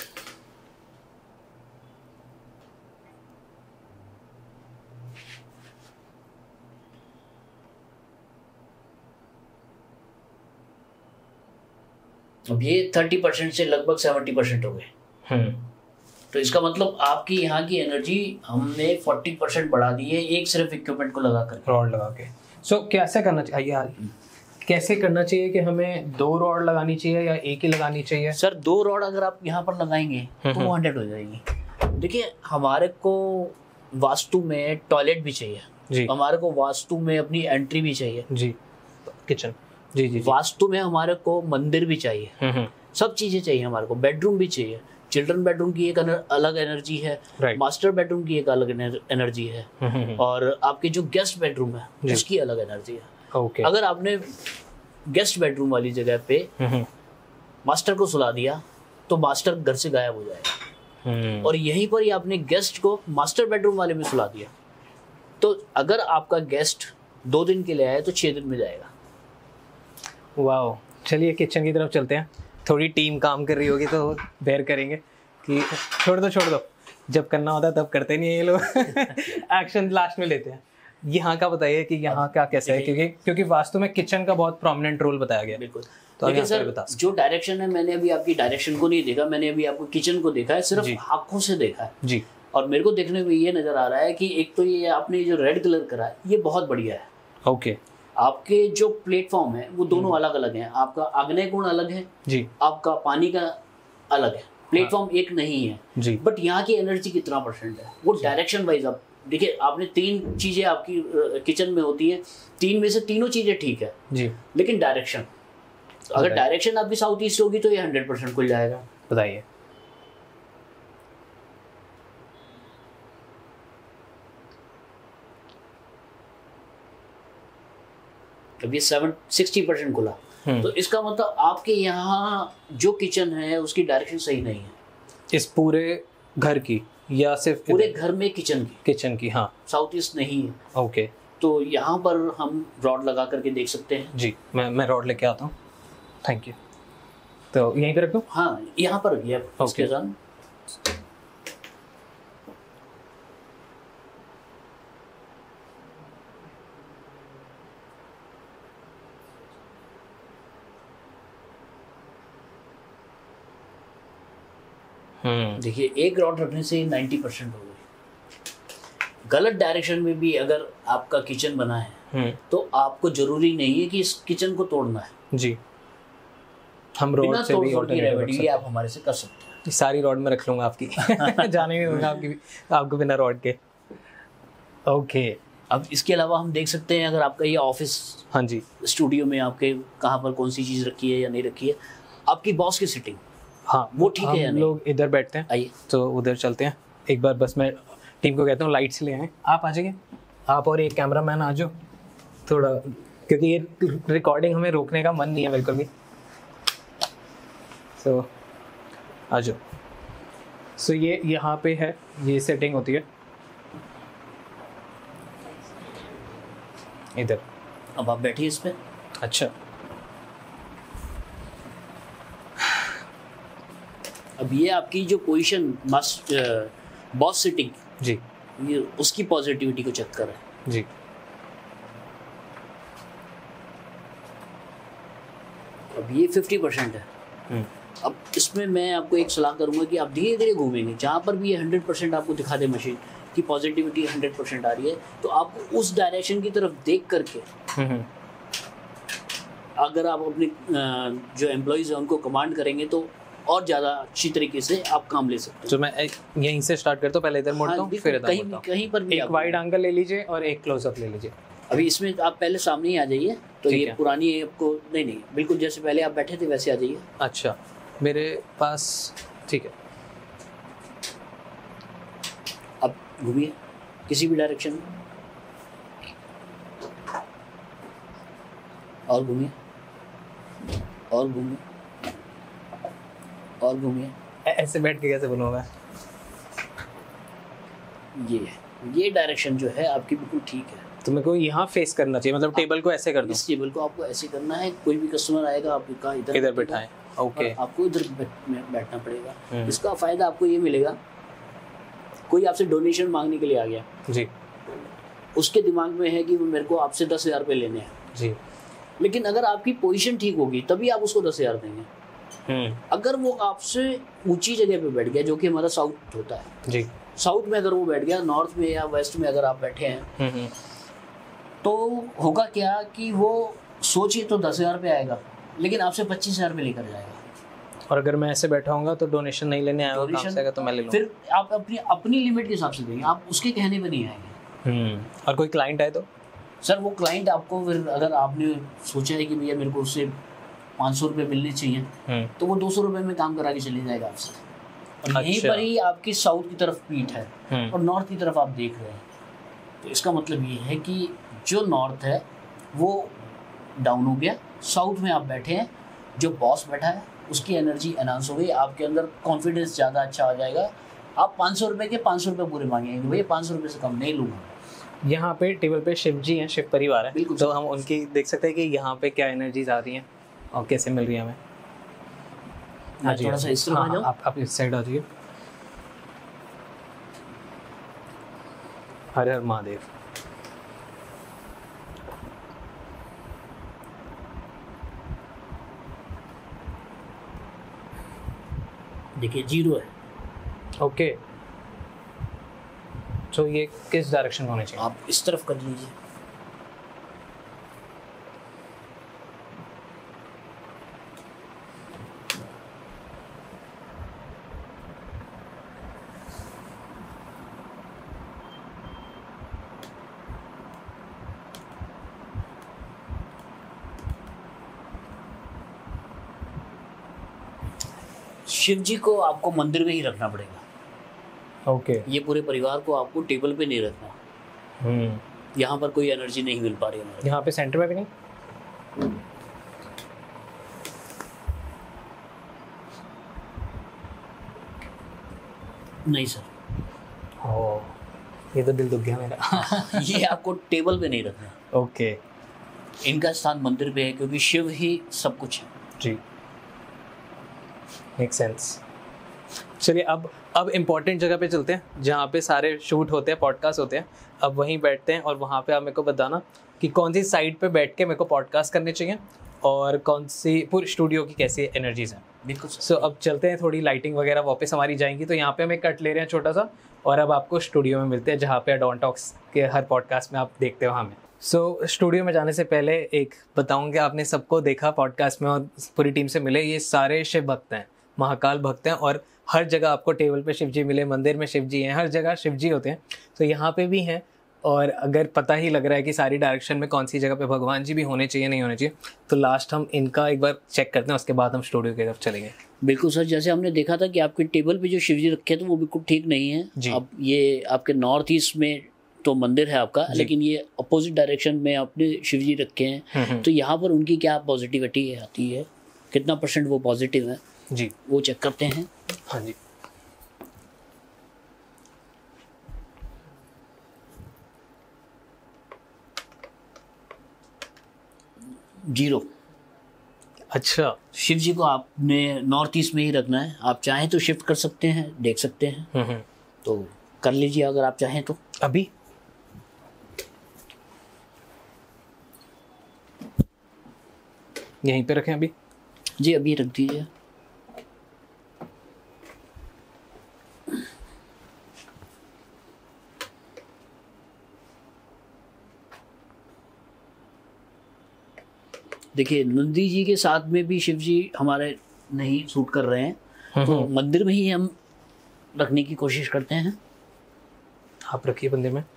Speaker 2: अब ये 30% से लगभग 70% हो गए। तो इसका मतलब आपकी यहाँ की एनर्जी हमने 40% बढ़ा दी है, एक सिर्फ इक्विपमेंट को लगा कर,
Speaker 1: रॉड लगा के। सो कैसे करना चाहिए यार? कैसे करना चाहिए कि हमें 2 रॉड लगानी चाहिए या एक ही लगानी चाहिए?
Speaker 2: सर 2 रॉड अगर आप यहाँ पर लगाएंगे तो 100 हो जाएगी। देखिए हमारे को वास्तु में टॉयलेट भी चाहिए जी, हमारे को वास्तु में अपनी एंट्री भी चाहिए जी,
Speaker 1: किचन जी जी,
Speaker 2: वास्तु में हमारे को मंदिर भी चाहिए, सब चीजें चाहिए हमारे को, बेडरूम भी चाहिए। चिल्ड्रन बेडरूम की एक अलग एनर्जी है, मास्टर बेडरूम की एक अलग एनर्जी है, और आपके जो गेस्ट बेडरूम है उसकी अलग एनर्जी है। अगर आपने गेस्ट बेडरूम वाली जगह पे मास्टर को सुला दिया तो मास्टर घर से गायब हो जाएगा, और यहीं पर ही आपने गेस्ट को मास्टर बेडरूम वाले में सुला दिया तो अगर आपका गेस्ट 2 दिन के लिए आया तो 6 दिन में जाएगा।
Speaker 1: वाह, चलिए किचन की तरफ चलते हैं। थोड़ी टीम काम कर रही होगी तो बेयर करेंगे कि छोड़ दो, जब करना होता है तब करते नहीं है ये लोग एक्शन लास्ट में लेते हैं। यहाँ का बताइए कि यहाँ का कैसे है, क्योंकि वास्तु में किचन का बहुत प्रोमिनेंट रोल बताया गया।
Speaker 2: बिल्कुल।
Speaker 1: तो
Speaker 2: लेकिन सर जो डायरेक्शन है, मैंने अभी आपकी डायरेक्शन को नहीं देखा, मैंने अभी आपको किचन को देखा है, सिर्फ आंखों से देखा है
Speaker 1: जी।
Speaker 2: और मेरे को देखने में ये नजर आ रहा है कि एक तो ये आपने जो रेड कलर करा है ये बहुत बढ़िया है।
Speaker 1: ओके।
Speaker 2: आपके जो प्लेटफॉर्म है वो दोनों अलग अलग हैं, आपका आग्नेय कोण अलग है जी, आपका पानी का अलग है, प्लेटफॉर्म एक नहीं है जी। बट यहाँ की एनर्जी कितना % है वो डायरेक्शन वाइज आप देखिए। आपने 3 चीजें आपकी किचन में होती है, 3 में से तीनों चीजें ठीक है जी, लेकिन डायरेक्शन, अगर डायरेक्शन आपकी साउथ ईस्ट होगी तो ये 100% खुल जाएगा।
Speaker 1: बताइए।
Speaker 2: अब ये 60% खुला, तो इसका मतलब आपके यहाँ जो किचन है उसकी डायरेक्शन सही नहीं है।
Speaker 1: इस पूरे घर की या सिर्फ
Speaker 2: पूरे घर में किचन की
Speaker 1: हाँ,
Speaker 2: साउथ ईस्ट नहीं है।
Speaker 1: ओके।
Speaker 2: तो यहाँ पर हम रॉड लगा करके देख सकते हैं
Speaker 1: जी। मैं रॉड लेके आता हूँ, थैंक यू। तो यहीं पे रख दूँ?
Speaker 2: हाँ, यहाँ पर रखिए इसके साथ। देखिए एक रॉड रखने से 90% हो गई। गलत डायरेक्शन में भी अगर आपका किचन बना है तो आपको जरूरी नहीं है कि इस किचन को तोड़ना है जी।
Speaker 1: हम रॉड से भी
Speaker 2: रेमेडी आप हमारे से कर सकते हैं।
Speaker 1: सारी रॉड में रख लूंगा आपकी जाने नहीं दूंगा आपको बिना रॉड के। ओके।
Speaker 2: अब इसके अलावा हम देख सकते हैं अगर आपका ये ऑफिस
Speaker 1: हाँ जी
Speaker 2: स्टूडियो में आपके कहाँ पर कौन सी चीज़ रखी है या नहीं रखी है, आपकी बॉस की सिटिंग
Speaker 1: हाँ
Speaker 2: वो ठीक है या नहीं।
Speaker 1: लोग इधर बैठते हैं, आइए तो उधर चलते हैं एक बार। बस मैं टीम को कहता हूँ लाइट्स ले आए, आप आ जाइए, आप और एक कैमरामैन आ जाओ थोड़ा, क्योंकि ये रिकॉर्डिंग हमें रोकने का मन नहीं है बिल्कुल भी। तो आ जाओ। सो ये यहाँ पे है, ये सेटिंग होती है इधर।
Speaker 2: अब आप बैठिए इस पे।
Speaker 1: अच्छा,
Speaker 2: अब ये आपकी जो पोजीशन बॉस सिटिंग
Speaker 1: जी,
Speaker 2: ये उसकी पॉजिटिविटी को चेक कर रहे हैं
Speaker 1: जी।
Speaker 2: अब ये 50% है। अब इसमें मैं आपको एक सलाह करूंगा कि आप धीरे धीरे घूमेंगे, जहाँ पर भी ये 100% आपको दिखा दे मशीन की पॉजिटिविटी 100% आ रही है, तो आपको उस डायरेक्शन की तरफ देख करके अगर आप अपने जो एम्प्लॉयज़ हैं उनको कमांड करेंगे तो और ज़्यादा अच्छी तरीके से आप काम ले सकते हैं।
Speaker 1: तो मैं यहीं से स्टार्ट करता हूँ, पहले इधर मोड़ता हूँ, फिर इधर
Speaker 2: कहीं पर भी
Speaker 1: एक वाइड एंगल ले लीजिए और एक क्लोजअप ले लीजिए।
Speaker 2: अभी इसमें आप पहले सामने ही आ जाइए, तो ये पुरानी आपको नहीं बिल्कुल जैसे पहले आप बैठे थे वैसे आ जाइए।
Speaker 1: अच्छा, मेरे पास ठीक है।
Speaker 2: अब घूमिए किसी भी डायरेक्शन में और घूमिए और घूमिए और घूमिए।
Speaker 1: ऐसे बैठ के कैसे बनूंगा?
Speaker 2: ये डायरेक्शन जो है आपकी बिल्कुल ठीक है।
Speaker 1: तो मेरे को यहाँ फेस करना चाहिए, मतलब टेबल को ऐसे कर दूं?
Speaker 2: इस टेबल को आपको ऐसे करना है। कोई भी कस्टमर आएगा आपका
Speaker 1: इधर बैठाएं, ओके,
Speaker 2: आपको इधर बैठना पड़ेगा। इसका फायदा आपको ये मिलेगा, कोई आपसे डोनेशन मांगने के लिए आ गया
Speaker 1: जी,
Speaker 2: उसके दिमाग में है कि वो मेरे को आपसे 10,000 रुपये लेने हैं
Speaker 1: जी,
Speaker 2: लेकिन अगर आपकी पोजीशन ठीक होगी तभी आप उसको 10,000 देंगे। अगर वो आपसे ऊंची जगह पे बैठ गया, जो कि हमारा साउथ होता है
Speaker 1: जी,
Speaker 2: साउथ में अगर वो बैठ गया, नॉर्थ में या वेस्ट में अगर आप बैठे हैं तो होगा क्या कि वो सोचिए तो 10,000 रुपये आएगा लेकिन आपसे 25,000 रुपये लेकर जाएगा।
Speaker 1: और अगर मैं ऐसे बैठा हूँगा तो डोनेशन नहीं लेने आएगा, काम से आएगा तो मैं ले लूँगा।
Speaker 2: फिर आप अपनी लिमिट के हिसाब से देंगे, आप उसके कहने पे नहीं आएंगे।
Speaker 1: और कोई क्लाइंट आए तो
Speaker 2: सर वो क्लाइंट आपको फिर अगर आपने सोचा है कि भैया मेरे को उससे 500 रुपये मिलने चाहिए तो वो 200 रुपये में काम करा के चले जाएगा आपसे। और यहीं पर ही आपकी साउथ की तरफ पीठ है और नॉर्थ की तरफ आप देख रहे हैं, तो इसका मतलब ये है कि जो नॉर्थ है वो डाउन हो गया, साउथ में आप बैठे हैं, जो बॉस बैठा है उसकी एनर्जी एनहांस हो गई, आपके अंदर कॉन्फिडेंस ज़्यादा अच्छा आ जाएगा। आप 500 रुपये के 500 रुपये पूरे मांगेंगे, भैया 500 रुपये से कम नहीं लूँगा।
Speaker 1: यहाँ पे टेबल पे शिव जी हैं, शिव परिवार है, तो हम उनकी देख सकते हैं कि यहाँ पे क्या एनर्जीज आ रही हैं और कैसे मिल रही है हमें।
Speaker 2: हाँ थोड़ा सा इस तरफ आ जाओ।
Speaker 1: आप इस साइड आ जाइए। हर हर महादेव।
Speaker 2: देखिए 0 है।
Speaker 1: ओके, तो ये किस डायरेक्शन में होने चाहिए?
Speaker 2: आप इस तरफ कर लीजिए। शिव जी को आपको मंदिर में ही रखना पड़ेगा।
Speaker 1: ओके।
Speaker 2: ये पूरे परिवार को आपको टेबल पे नहीं रखना। यहाँ पर कोई एनर्जी नहीं मिल पा रही है।
Speaker 1: यहाँ पे सेंटर में भी नहीं?
Speaker 2: नहीं सर।
Speaker 1: ओह, ये तो दिल दुख गया मेरा।
Speaker 2: ये आपको टेबल पे नहीं रखना।
Speaker 1: ओके।
Speaker 2: इनका स्थान मंदिर पे है क्योंकि शिव ही सब कुछ है।
Speaker 1: जी, मेक सेंस। चलिए अब इम्पोर्टेंट जगह पे चलते हैं जहाँ पे सारे शूट होते हैं, पॉडकास्ट होते हैं। अब वहीं बैठते हैं और वहाँ पे आप मेरे को बताना कि कौन सी साइड पे बैठ के मेरे को पॉडकास्ट करने चाहिए और कौन सी पूरी स्टूडियो की कैसी एनर्जीज हैं।
Speaker 2: बिल्कुल।
Speaker 1: सो अब चलते हैं, थोड़ी लाइटिंग वगैरह वापस हमारी जाएंगी। तो यहाँ पे हम एक कट ले रहे हैं छोटा सा, और अब आपको स्टूडियो में मिलते हैं जहाँ पे डॉन टॉक्स के हर पॉडकास्ट में आप देखते हो हमें। सो स्टूडियो में जाने से पहले एक बताऊँगा, आपने सबको देखा पॉडकास्ट में और पूरी टीम से मिले, ये सारे शिव भक्त हैं, महाकाल भक्त हैं, और हर जगह आपको टेबल पे शिव जी मिले, मंदिर में शिव जी हैं, हर जगह शिव जी होते हैं। तो यहाँ पे भी हैं, और अगर पता ही लग रहा है कि सारी डायरेक्शन में कौन सी जगह पे भगवान जी भी होने चाहिए, नहीं होने चाहिए, तो लास्ट हम इनका एक बार चेक करते हैं, उसके बाद हम स्टूडियो की तरफ चलेंगे।
Speaker 2: बिल्कुल सर, जैसे हमने देखा था कि आपके टेबल पे जो शिव जी रखे थे वो बिल्कुल ठीक नहीं है। अब ये आपके नॉर्थ ईस्ट में तो मंदिर है आपका, लेकिन ये अपोजिट डायरेक्शन में आपने शिव जी रखे हैं। तो यहाँ पर उनकी क्या पॉजिटिविटी आती है, कितना % वो पॉजिटिव है
Speaker 1: जी,
Speaker 2: वो चेक करते हैं।
Speaker 1: हाँ जी।
Speaker 2: जीरो।
Speaker 1: अच्छा,
Speaker 2: शिव जी को आपने नॉर्थ ईस्ट में ही रखना है। आप चाहें तो शिफ्ट कर सकते हैं, देख सकते हैं। तो कर लीजिए अगर आप चाहें तो।
Speaker 1: अभी यहीं पे रखें अभी?
Speaker 2: जी अभी रख दीजिए। देखिए नंदी जी के साथ में भी शिव जी हमारे नहीं सूट कर रहे हैं, तो मंदिर में ही हम रखने की कोशिश करते हैं।
Speaker 1: आप रखिए मंदिर में।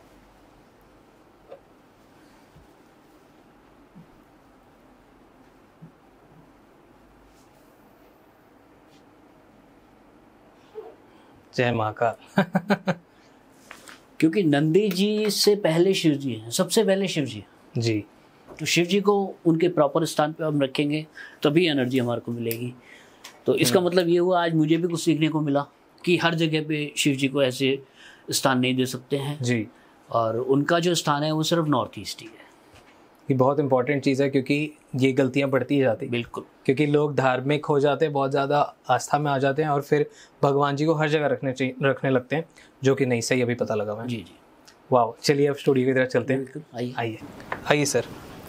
Speaker 1: जय महाकाल।
Speaker 2: क्योंकि नंदी जी से पहले शिव जी हैं, सबसे पहले शिव जी
Speaker 1: जी।
Speaker 2: तो शिव जी को उनके प्रॉपर स्थान पे हम रखेंगे तभी एनर्जी हमारे को मिलेगी। तो इसका मतलब ये हुआ, आज मुझे भी कुछ सीखने को मिला कि हर जगह पे शिव जी को ऐसे स्थान नहीं दे सकते हैं
Speaker 1: जी,
Speaker 2: और उनका जो स्थान है वो सिर्फ नॉर्थ ईस्ट ही है।
Speaker 1: ये बहुत इंपॉर्टेंट चीज़ है, क्योंकि ये गलतियां बढ़ती जाती।
Speaker 2: बिल्कुल।
Speaker 1: क्योंकि लोग धार्मिक हो जाते हैं, बहुत ज़्यादा आस्था में आ जाते हैं, और फिर भगवान जी को हर जगह रखने लगते हैं, जो कि नहीं सही, अभी पता लगा मैं।
Speaker 2: जी जी।
Speaker 1: वाह, चलिए अब स्टूडियो की तरफ चलते हैं।
Speaker 2: आइए
Speaker 1: आइए आइए सर।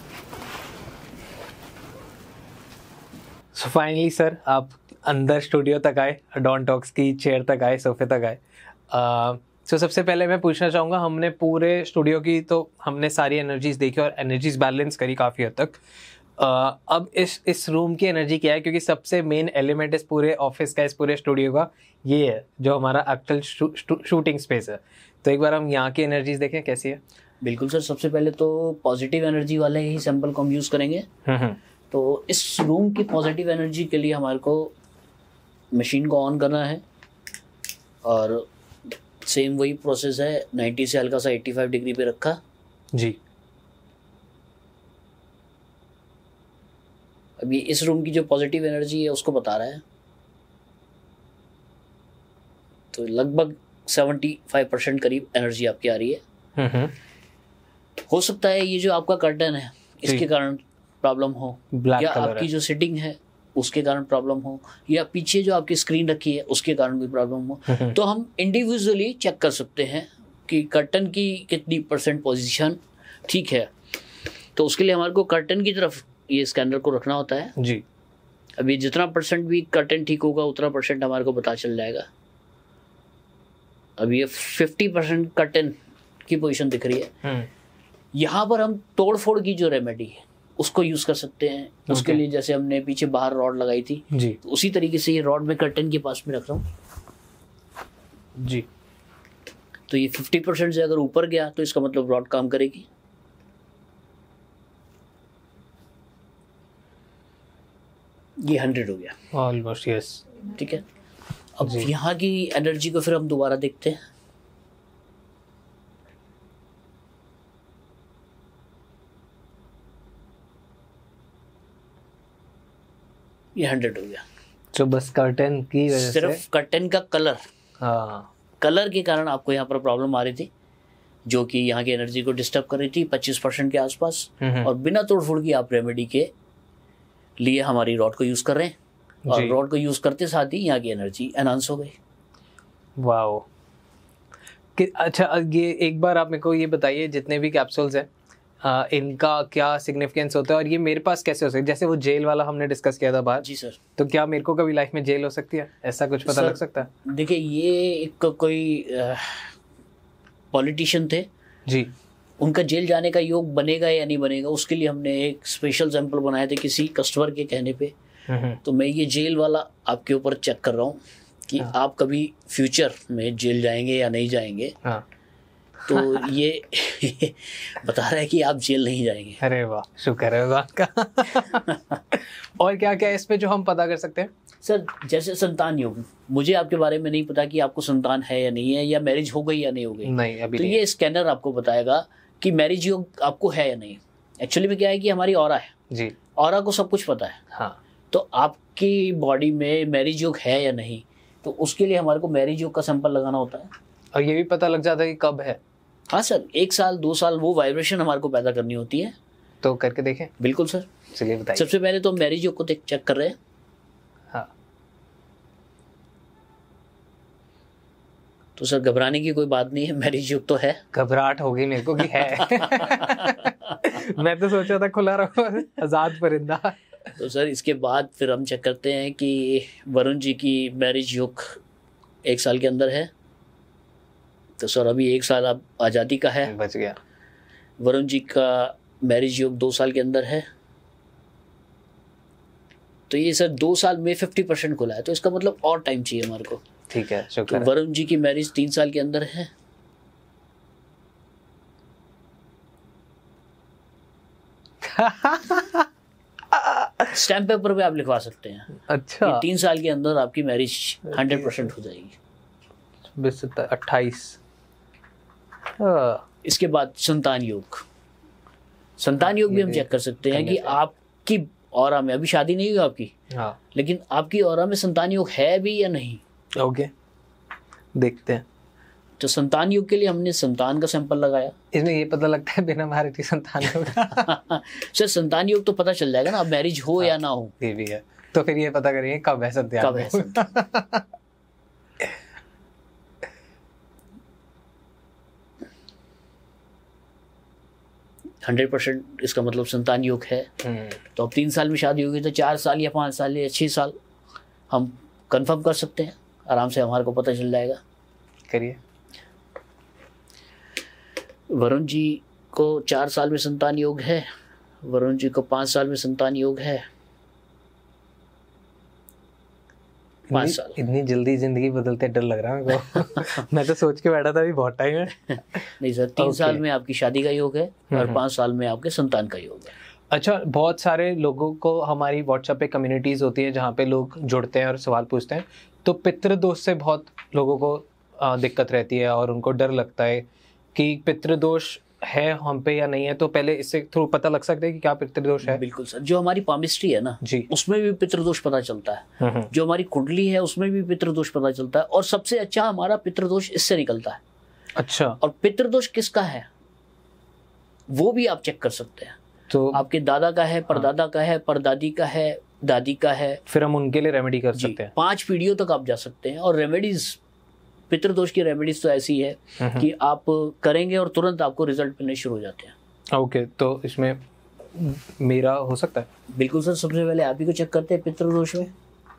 Speaker 1: सो फाइनली सर, आप अंदर स्टूडियो तक आए, डॉन टॉक्स की चेयर तक आए, सोफे तक आए। सो सबसे पहले मैं पूछना चाहूँगा, हमने पूरे स्टूडियो की तो हमने सारी एनर्जीज देखी और एनर्जीज बैलेंस करी काफ़ी हद तक। अब इस रूम की एनर्जी क्या है, क्योंकि सबसे मेन एलिमेंट इस पूरे ऑफिस का, इस पूरे स्टूडियो का ये है, जो हमारा एक्चुअल शूटिंग स्पेस है। तो एक बार हम यहाँ की एनर्जीज देखें कैसी है।
Speaker 2: बिल्कुल सर, सबसे पहले तो पॉजिटिव एनर्जी वाले ही सैंपल को हम यूज़ करेंगे। तो इस रूम की पॉजिटिव एनर्जी के लिए हमारे को मशीन को ऑन करना है, और सेम वही प्रोसेस है, 90 से हल्का सा 85 डिग्री पे रखा
Speaker 1: जी।
Speaker 2: अभी इस रूम की जो पॉजिटिव एनर्जी है उसको बता रहा है, तो लगभग 75% करीब एनर्जी आपकी आ रही है। हो सकता है ये जो आपका कर्टन है इसके कारण प्रॉब्लम हो, या आपकी जो सिटिंग है उसके कारण प्रॉब्लम हो, या पीछे जो आपकी स्क्रीन रखी है उसके कारण भी प्रॉब्लम हो। तो हम इंडिविजुअली चेक कर सकते हैं कि कर्टन की कितनी % पोजीशन ठीक है। तो उसके लिए हमारे को कर्टन की तरफ ये स्कैनर को रखना होता है
Speaker 1: जी।
Speaker 2: अभी जितना परसेंट भी कर्टेन ठीक होगा उतना परसेंट हमारे को पता चल जाएगा। अभी ये 50% कर्टेन की पोजीशन दिख रही है। यहाँ पर हम तोड़ फोड़ की जो रेमेडी है उसको यूज कर सकते हैं। उसके लिए जैसे हमने पीछे बाहर रॉड लगाई थी जी, तो उसी तरीके से ये रॉड में कर्टेन के पास में रख रहा हूँ जी। तो ये 50% से अगर ऊपर गया तो इसका मतलब रॉड काम करेगी। ये 100 हो गया
Speaker 1: ऑलमोस्ट, यस,
Speaker 2: ठीक है। अब यहाँ की एनर्जी को फिर हम दोबारा देखते हैं। ये 100 हो गया।
Speaker 1: तो बस कर्टेन की वजह से,
Speaker 2: सिर्फ कर्टेन का कलर, हाँ, कलर के कारण आपको यहाँ पर प्रॉब्लम आ रही थी, जो कि यहाँ की एनर्जी को डिस्टर्ब कर रही थी 25% के आसपास। और बिना तोड़फोड़ की आप रेमेडी के लिए हमारी रॉड को यूज कर रहे हैं और रॉड को यूज करते साथ ही यहाँ की एनर्जी एनहांस हो गई।
Speaker 1: वाओ। अच्छा, ये एक बार आप मेरे को ये बताइए, जितने भी कैप्सूल्स हैं इनका क्या सिग्निफिकेंस होता है और ये मेरे पास कैसे हो सकता है? जैसे वो जेल वाला हमने डिस्कस किया था बाहर।
Speaker 2: जी सर।
Speaker 1: तो क्या मेरे को कभी लाइफ में जेल हो सकती है, ऐसा कुछ पता लग सकता है?
Speaker 2: देखिए, ये एक कोई पॉलिटिशियन थे जी, उनका जेल जाने का योग बनेगा या नहीं बनेगा, उसके लिए हमने एक स्पेशल सैंपल बनाए थे किसी कस्टमर के कहने पे। तो मैं ये जेल वाला आपके ऊपर चेक कर रहा हूँ कि आप कभी फ्यूचर में जेल जाएंगे या नहीं जाएंगे। तो ये बता रहा है कि आप जेल नहीं जाएंगे।
Speaker 1: अरे वाह, शुक्र है बात का। और क्या क्या इस पे जो हम पता कर सकते हैं?
Speaker 2: सर, जैसे संतान योग, मुझे आपके बारे में नहीं पता कि आपको संतान है या नहीं है, या मैरिज हो गई या नहीं हो गई।
Speaker 1: नहीं, अभी
Speaker 2: तो
Speaker 1: नहीं।
Speaker 2: ये स्कैनर आपको बताएगा कि मैरिज योग आपको है या नहीं। एक्चुअली में क्या है कि हमारी ऑरा है जी, ऑरा को सब कुछ पता है। हाँ, तो आपकी बॉडी में मैरिज योग है या नहीं, तो उसके लिए हमारे को मैरिज योग का सैंपल लगाना होता है।
Speaker 1: और ये भी पता लग जाता है कि कब है?
Speaker 2: हाँ सर, 1 साल 2 साल वो वाइब्रेशन हमारे को पैदा करनी होती है।
Speaker 1: तो करके देखें?
Speaker 2: बिल्कुल सर,
Speaker 1: चलिए बताइए।
Speaker 2: सबसे पहले तो मैरिज योग को चेक कर रहे हैं।
Speaker 1: हाँ,
Speaker 2: तो सर घबराने की कोई बात नहीं है, मैरिज योग तो है।
Speaker 1: घबराहट हो गई मेरे को कि है। मैं तो सोचा था खुला रहो, आजाद परिंदा।
Speaker 2: तो सर इसके बाद फिर हम चेक करते हैं कि वरुण जी की मैरिज योग 1 साल के अंदर है। तो सर अभी 1 साल अब आज़ादी का है,
Speaker 1: बच गया।
Speaker 2: वरुण जी का मैरिज योग 2 साल के अंदर है। तो ये सर 2 साल में 50% खुला है, तो इसका मतलब और टाइम चाहिए हमारे को।
Speaker 1: ठीक है, शुक्र।
Speaker 2: तो वरुण जी की मैरिज 3 साल के अंदर है। स्टैम्प पेपर पे आप लिखवा सकते हैं।
Speaker 1: अच्छा,
Speaker 2: 3 साल के अंदर आपकी मैरिज 100% हो जाएगी।
Speaker 1: 28।
Speaker 2: इसके बाद संतान योग, संतान योग भी हम चेक कर सकते हैं कि आपकी ऑरा में, अभी शादी नहीं हुई आपकी, हाँ, लेकिन आपकी ऑरा में संतान योग है भी या नहीं।
Speaker 1: ओके, देखते हैं।
Speaker 2: तो संतान योग के लिए हमने संतान का सैंपल लगाया।
Speaker 1: इसमें ये पता लगता है बिना मैरिज संतान योग?
Speaker 2: सर संतान योग तो पता चल जाएगा ना, अब मैरिज हो या ना हो।
Speaker 1: ये भी है, तो फिर ये पता करेंगे कब है संतान,
Speaker 2: कब है संतान। 100% इसका मतलब संतान योग है। तो अब 3 साल में शादी होगी तो 4 साल या 5 साल या 6 साल हम कंफर्म कर सकते हैं, आराम से हमारे को पता चल जाएगा।
Speaker 1: करिए।
Speaker 2: वरुण जी को 4 साल में संतान योग है, वरुण जी को 5 साल में संतान योग है। 5 साल।
Speaker 1: इतनी जल्दी जिंदगी बदलते डर लग रहा है मेरे को। मैं तो सोच के बैठा था अभी बहुत टाइम है।
Speaker 2: नहीं सर, 3 साल में आपकी शादी का योग है और 5 साल में आपके संतान का योग है।
Speaker 1: अच्छा, बहुत सारे लोगों को हमारी व्हाट्सएप पे कम्युनिटीज़ होती है जहाँ पे लोग जुड़ते हैं और सवाल पूछते हैं, तो पितृदोष से बहुत लोगों को दिक्कत रहती है और उनको डर लगता है कि पितृदोष है हम पे या नहीं है। तो पहले इससे थ्रू पता लग सकता है कि क्या पितृदोष है?
Speaker 2: बिल्कुल सर, जो हमारी पामिस्ट्री है ना जी, उसमें भी पितृदोष पता चलता है। जो हमारी कुंडली है उसमें भी पितृदोष पता चलता है, और सबसे अच्छा हमारा पितृदोष इससे निकलता है।
Speaker 1: अच्छा,
Speaker 2: और पितृदोष किसका है वो भी आप चेक कर सकते हैं। तो आपके दादा का है, परदादा का है, परदादी का है, दादी का है,
Speaker 1: फिर हम उनके लिए रेमेडी कर सकते हैं।
Speaker 2: 5 पीढ़ियों तक आप जा सकते हैं। और रेमेडीज, पितृदोष की रेमेडीज तो ऐसी है कि आप करेंगे और तुरंत आपको रिजल्ट मिलने शुरू हो जाते हैं।
Speaker 1: ओके, तो इसमें मेरा हो सकता है?
Speaker 2: बिल्कुल सर, सबसे पहले आप ही को चेक करते हैं पितृदोष में।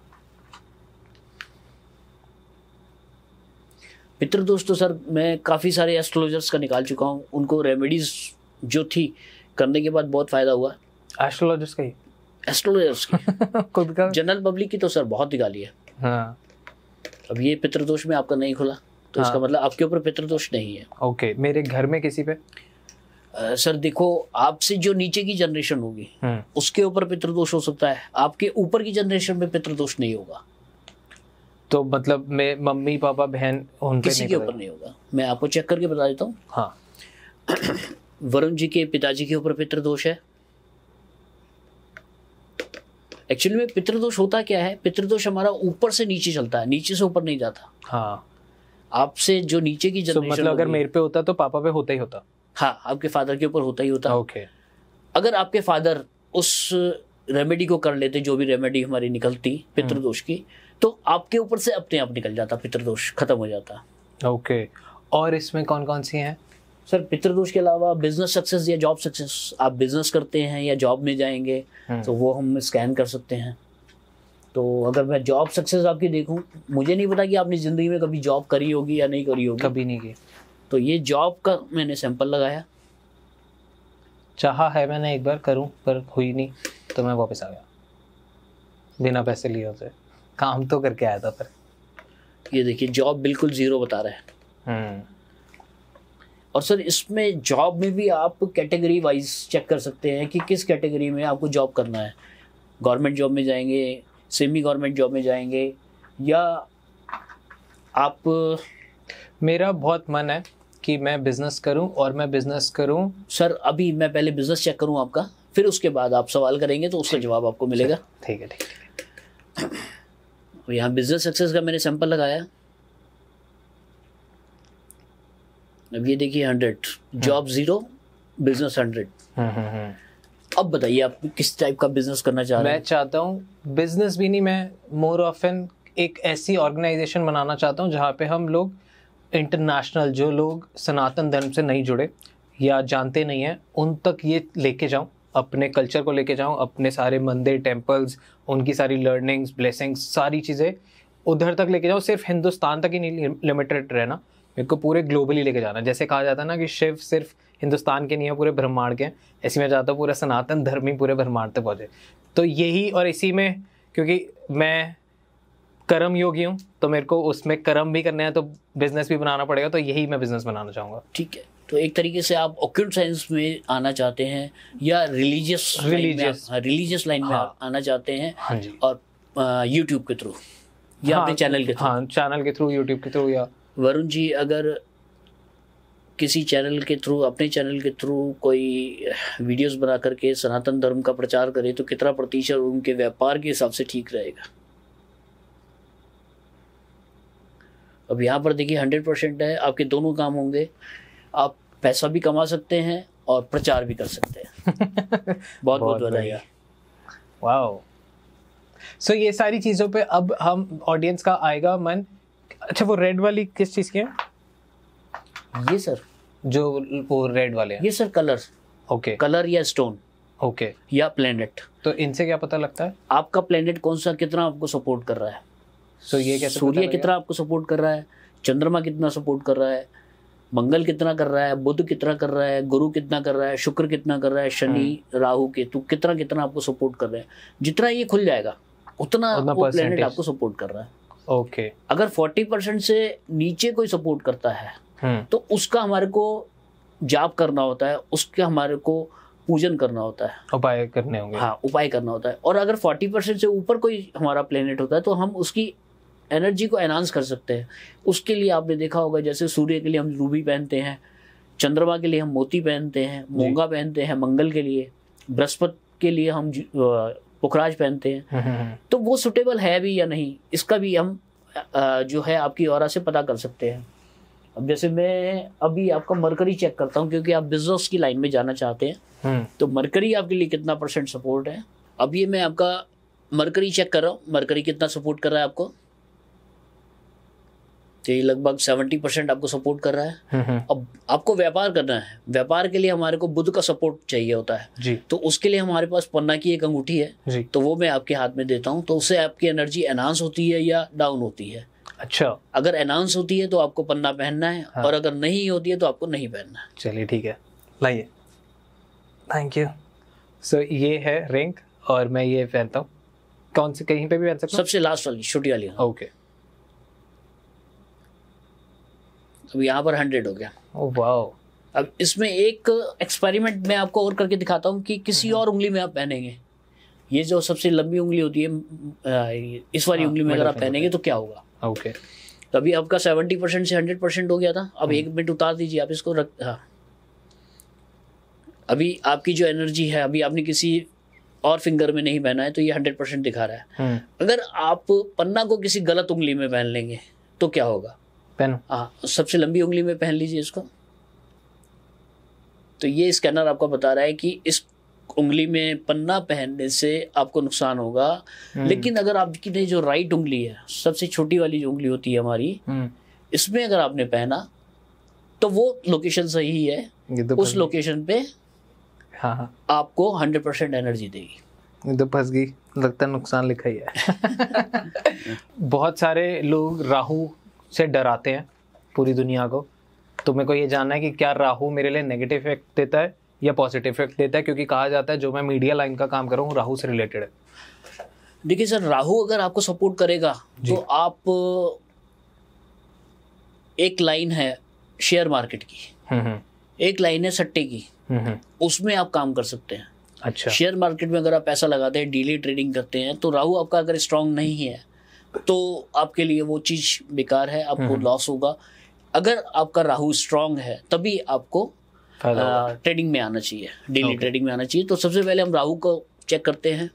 Speaker 2: पितृदोष तो सर मैं काफ़ी सारे एस्ट्रोलॉजर्स का निकाल चुका हूँ, उनको रेमेडीज जो थी करने के बाद बहुत फायदा हुआ।
Speaker 1: एस्ट्रोलॉजर्स का ही?
Speaker 2: एस्ट्रोलॉजर्स की जनरल पब्लिक की तो सर बहुत निकाली है।
Speaker 1: हाँ।
Speaker 2: अब ये पितृदोष में आपका नहीं खुला तो इसका मतलब आपके ऊपर पितृदोष नहीं है।
Speaker 1: ओके, मेरे घर में किसी पे?
Speaker 2: सर देखो, आपसे जो नीचे की जनरेशन होगी उसके ऊपर पितृदोष हो सकता है, आपके ऊपर की जनरेशन में पितृदोष नहीं होगा।
Speaker 1: तो मतलब मैं मम्मी पापा बहन उन पे
Speaker 2: किसी के ऊपर नहीं होगा। मैं आपको चेक करके बता देता हूँ।
Speaker 1: हाँ।
Speaker 2: वरुण जी के पिताजी के ऊपर पितृदोष है। एक्चुअली में पितृदोष होता क्या है, पितृदोष हमारा ऊपर से नीचे चलता है, नीचे से ऊपर नहीं जाता।
Speaker 1: हाँ।
Speaker 2: आपसे जो नीचे की जनरेशन
Speaker 1: मतलब अगर मेरे पे होता तो पापा पे होता ही होता?
Speaker 2: हाँ, आपके फादर के ऊपर होता ही होता।
Speaker 1: ओके।
Speaker 2: अगर आपके फादर उस रेमेडी को कर लेते, जो भी रेमेडी हमारी निकलती पितृदोष की, तो आपके ऊपर से अपने आप निकल जाता, पितृदोष खत्म हो जाता।
Speaker 1: ओके। और इसमें कौन कौन सी हैं?
Speaker 2: सर पितृदोष के अलावा बिजनेस सक्सेस या जॉब सक्सेस, आप बिजनेस करते हैं या जॉब में जाएंगे तो वो हम स्कैन कर सकते हैं। तो अगर मैं जॉब सक्सेस आपकी देखूं, मुझे नहीं पता कि आपने ज़िंदगी में कभी जॉब करी होगी या नहीं करी होगी।
Speaker 1: कभी नहीं की।
Speaker 2: तो ये जॉब का मैंने सैंपल लगाया,
Speaker 1: चाहा है मैंने एक बार करूं पर हुई नहीं, तो मैं वापस आ गया बिना पैसे लिए उसे। काम तो करके आया था पर।
Speaker 2: ये देखिए जॉब बिल्कुल 0 बता रहा है। और सर इसमें जॉब में भी आप कैटेगरी वाइज चेक कर सकते हैं कि किस कैटेगरी में आपको जॉब करना है। गवर्नमेंट जॉब में जाएंगे, सेमी गवर्नमेंट जॉब में जाएंगे, या आप।
Speaker 1: मेरा बहुत मन है कि मैं बिजनेस करूं, और मैं बिजनेस करूं।
Speaker 2: सर अभी मैं पहले बिजनेस चेक करूं आपका, फिर उसके बाद आप सवाल करेंगे तो उसका जवाब आपको मिलेगा।
Speaker 1: ठीक है, ठीक है।
Speaker 2: यहाँ बिजनेस सक्सेस का मैंने सैंपल लगाया। अब ये देखिए 100, जॉब 0, बिजनेस 100। अब बताइए आप किस टाइप का बिजनेस करना चाह रहे हैं?
Speaker 1: मैं चाहता हूँ बिजनेस भी नहीं, मैं मोर ऑफन एक ऐसी ऑर्गेनाइजेशन बनाना चाहता हूँ जहाँ पे हम लोग इंटरनेशनल, जो लोग सनातन धर्म से नहीं जुड़े या जानते नहीं हैं, उन तक ये लेके जाऊँ, अपने कल्चर को लेके जाऊँ, अपने सारे मंदिर, टेम्पल्स, उनकी सारी लर्निंग्स, ब्लेसिंग्स, सारी चीज़ें उधर तक लेके जाऊँ। सिर्फ हिंदुस्तान तक ही नहीं लिमिटेड रहना, मेरे को पूरे ग्लोबली लेके जाना। जैसे कहा जाता है ना कि शिव सिर्फ हिंदुस्तान के नहीं है, पूरे ब्रह्मांड के हैं, ऐसे मैं चाहता हूँ पूरा सनातन धर्म ही पूरे ब्रह्मांड तक पहुँचे। तो यही, और इसी में क्योंकि मैं कर्म योगी हूँ तो मेरे को उसमें कर्म भी करने हैं, तो बिजनेस भी बनाना पड़ेगा, तो यही मैं बिजनेस बनाना चाहूँगा।
Speaker 2: ठीक है, तो एक तरीके से आप ऑक्यूल्ट साइंस में आना चाहते हैं या रिलीजियस लाइन में आना चाहते हैं?
Speaker 1: हाँ जी।
Speaker 2: और यूट्यूब के थ्रू या अपने चैनल के थ्रू?
Speaker 1: हाँ, चैनल के थ्रू, यूट्यूब के थ्रू। या
Speaker 2: वरुण जी अगर किसी चैनल के थ्रू, अपने चैनल के थ्रू कोई वीडियोस बना करके सनातन धर्म का प्रचार करे तो कितना प्रतिशत उनके व्यापार के हिसाब से ठीक रहेगा? अब यहाँ पर देखिए 100% है, आपके दोनों काम होंगे। आप पैसा भी कमा सकते हैं और प्रचार भी कर सकते हैं। बहुत बहुत बधाई।
Speaker 1: वाओ। सो ये सारी चीज़ों पे अब हम ऑडियंस का आएगा मन। अच्छा, वो रेड वाली किस चीज़ की है?
Speaker 2: ये सर
Speaker 1: जो वो रेड वाले हैं,
Speaker 2: ये सर कलर।
Speaker 1: ओके।
Speaker 2: कलर या स्टोन।
Speaker 1: ओके।
Speaker 2: या प्लेनेट।
Speaker 1: तो इनसे क्या पता लगता है
Speaker 2: आपका प्लेनेट कौन सा कितना आपको सपोर्ट कर रहा है?
Speaker 1: तो ये कैसे?
Speaker 2: सूर्य कितना आपको सपोर्ट कर रहा है, चंद्रमा कितना सपोर्ट कर रहा है, मंगल कितना कर रहा है, बुध कितना कर रहा है, गुरु कितना कर रहा है, शुक्र कितना कर रहा है, शनि, राहु, केतु कितना कितना आपको सपोर्ट कर रहे हैं। जितना ये खुल जाएगा उतना वो प्लेनेट आपको सपोर्ट कर रहा है।
Speaker 1: ओके।
Speaker 2: अगर 40% से नीचे कोई सपोर्ट करता है तो उसका हमारे को जाप करना होता है, उसका हमारे को पूजन करना होता है,
Speaker 1: उपाय करने होंगे।
Speaker 2: हाँ, उपाय करना होता है। और अगर 40% से ऊपर कोई हमारा प्लेनेट होता है तो हम उसकी एनर्जी को एनहांस कर सकते हैं। उसके लिए आपने देखा होगा, जैसे सूर्य के लिए हम रूबी पहनते हैं, चंद्रमा के लिए हम मोती पहनते हैं, मोंगा पहनते हैं, मंगल के लिए, बृहस्पति के लिए हम पुखराज पहनते हैं। तो वो सुटेबल है भी या नहीं, इसका भी हम जो है आपकी ऑरा से पता कर सकते हैं। अब जैसे मैं अभी आपका मरकरी चेक करता हूँ, क्योंकि आप बिजनेस की लाइन में जाना चाहते हैं, तो मरकरी आपके लिए कितना % सपोर्ट है। अब ये मैं आपका मरकरी चेक कर रहा हूँ, मरकरी कितना सपोर्ट कर रहा है आपको। तो ये लगभग 70% आपको सपोर्ट कर रहा है। अब आपको व्यापार करना है, व्यापार के लिए हमारे को बुध का सपोर्ट चाहिए होता है
Speaker 1: जी।
Speaker 2: तो उसके लिए हमारे पास पन्ना की एक अंगूठी है
Speaker 1: जी।
Speaker 2: तो वो मैं आपके हाथ में देता हूँ, तो उससे आपकी एनर्जी एनहांस होती है या डाउन होती है।
Speaker 1: अच्छा,
Speaker 2: अगर एनहांस होती है तो आपको पन्ना पहनना है,
Speaker 1: हाँ।
Speaker 2: और अगर नहीं होती है तो आपको नहीं पहनना है।
Speaker 1: चलिए ठीक है, लाइए। Thank you. सो ये है रिंग और मैं ये पहनता हूँ, कौन से कहीं पे भी पहन सकता हूँ?
Speaker 2: सबसे लास्ट वाली छोटी वाली।
Speaker 1: ओके।
Speaker 2: अब यहाँ पर 100 हो गया।
Speaker 1: Oh wow.
Speaker 2: अब इसमें एक एक्सपेरिमेंट मैं आपको और करके दिखाता हूँ कि किसी और उंगली में आप पहनेंगे। ये जो सबसे लंबी उंगली होती है, इस वाली उंगली में अगर आप पहनेंगे तो क्या होगा।
Speaker 1: ओके।
Speaker 2: तो अभी आपका 70% से 100% हो गया था। अब 1 मिनट उतार दीजिए आप इसको, रख। हाँ, अभी आपकी जो एनर्जी है, अभी आपने किसी और फिंगर में नहीं पहना है तो ये 100% दिखा रहा है। अगर आप पन्ना को किसी गलत उंगली में पहन लेंगे तो क्या होगा।
Speaker 1: पहनो।
Speaker 2: हाँ, सबसे लंबी उंगली में पहन लीजिए इसको। तो ये स्कैनर आपको बता रहा है कि इस उंगली में पन्ना पहनने से आपको नुकसान होगा। लेकिन अगर आपकी जो राइट उंगली है, सबसे छोटी वाली जो उंगली होती है हमारी, इसमें अगर आपने पहना तो वो लोकेशन सही है, उस लोकेशन पे
Speaker 1: हाँ
Speaker 2: आपको 100% एनर्जी देगी।
Speaker 1: ये तो फंस गई, लगता है नुकसान लिखा ही है। बहुत सारे लोग राहु से डराते हैं पूरी दुनिया को, तो मेरे को ये जानना है कि क्या राहु मेरे लिए नेगेटिव इफेक्ट देता है या पॉजिटिव इफेक्ट देता है, क्योंकि कहा जाता है जो मैं मीडिया लाइन का काम कर रहा हूँ राहु से रिलेटेड है।
Speaker 2: देखिए सर, राहु अगर आपको सपोर्ट करेगा तो आप, एक लाइन है शेयर मार्केट की, एक लाइन है सट्टे की, उसमें आप काम कर सकते हैं।
Speaker 1: अच्छा।
Speaker 2: शेयर मार्केट में अगर आप पैसा लगाते हैं, डेली ट्रेडिंग करते हैं, तो राहु आपका अगर स्ट्रांग नहीं है तो आपके लिए वो चीज बेकार है, आपको लॉस होगा। अगर आपका राहु स्ट्रांग है तभी आपको ट्रेडिंग में आना चाहिए, डेली ट्रेडिंग में आना चाहिए। तो सबसे पहले हम राहु को चेक करते हैं।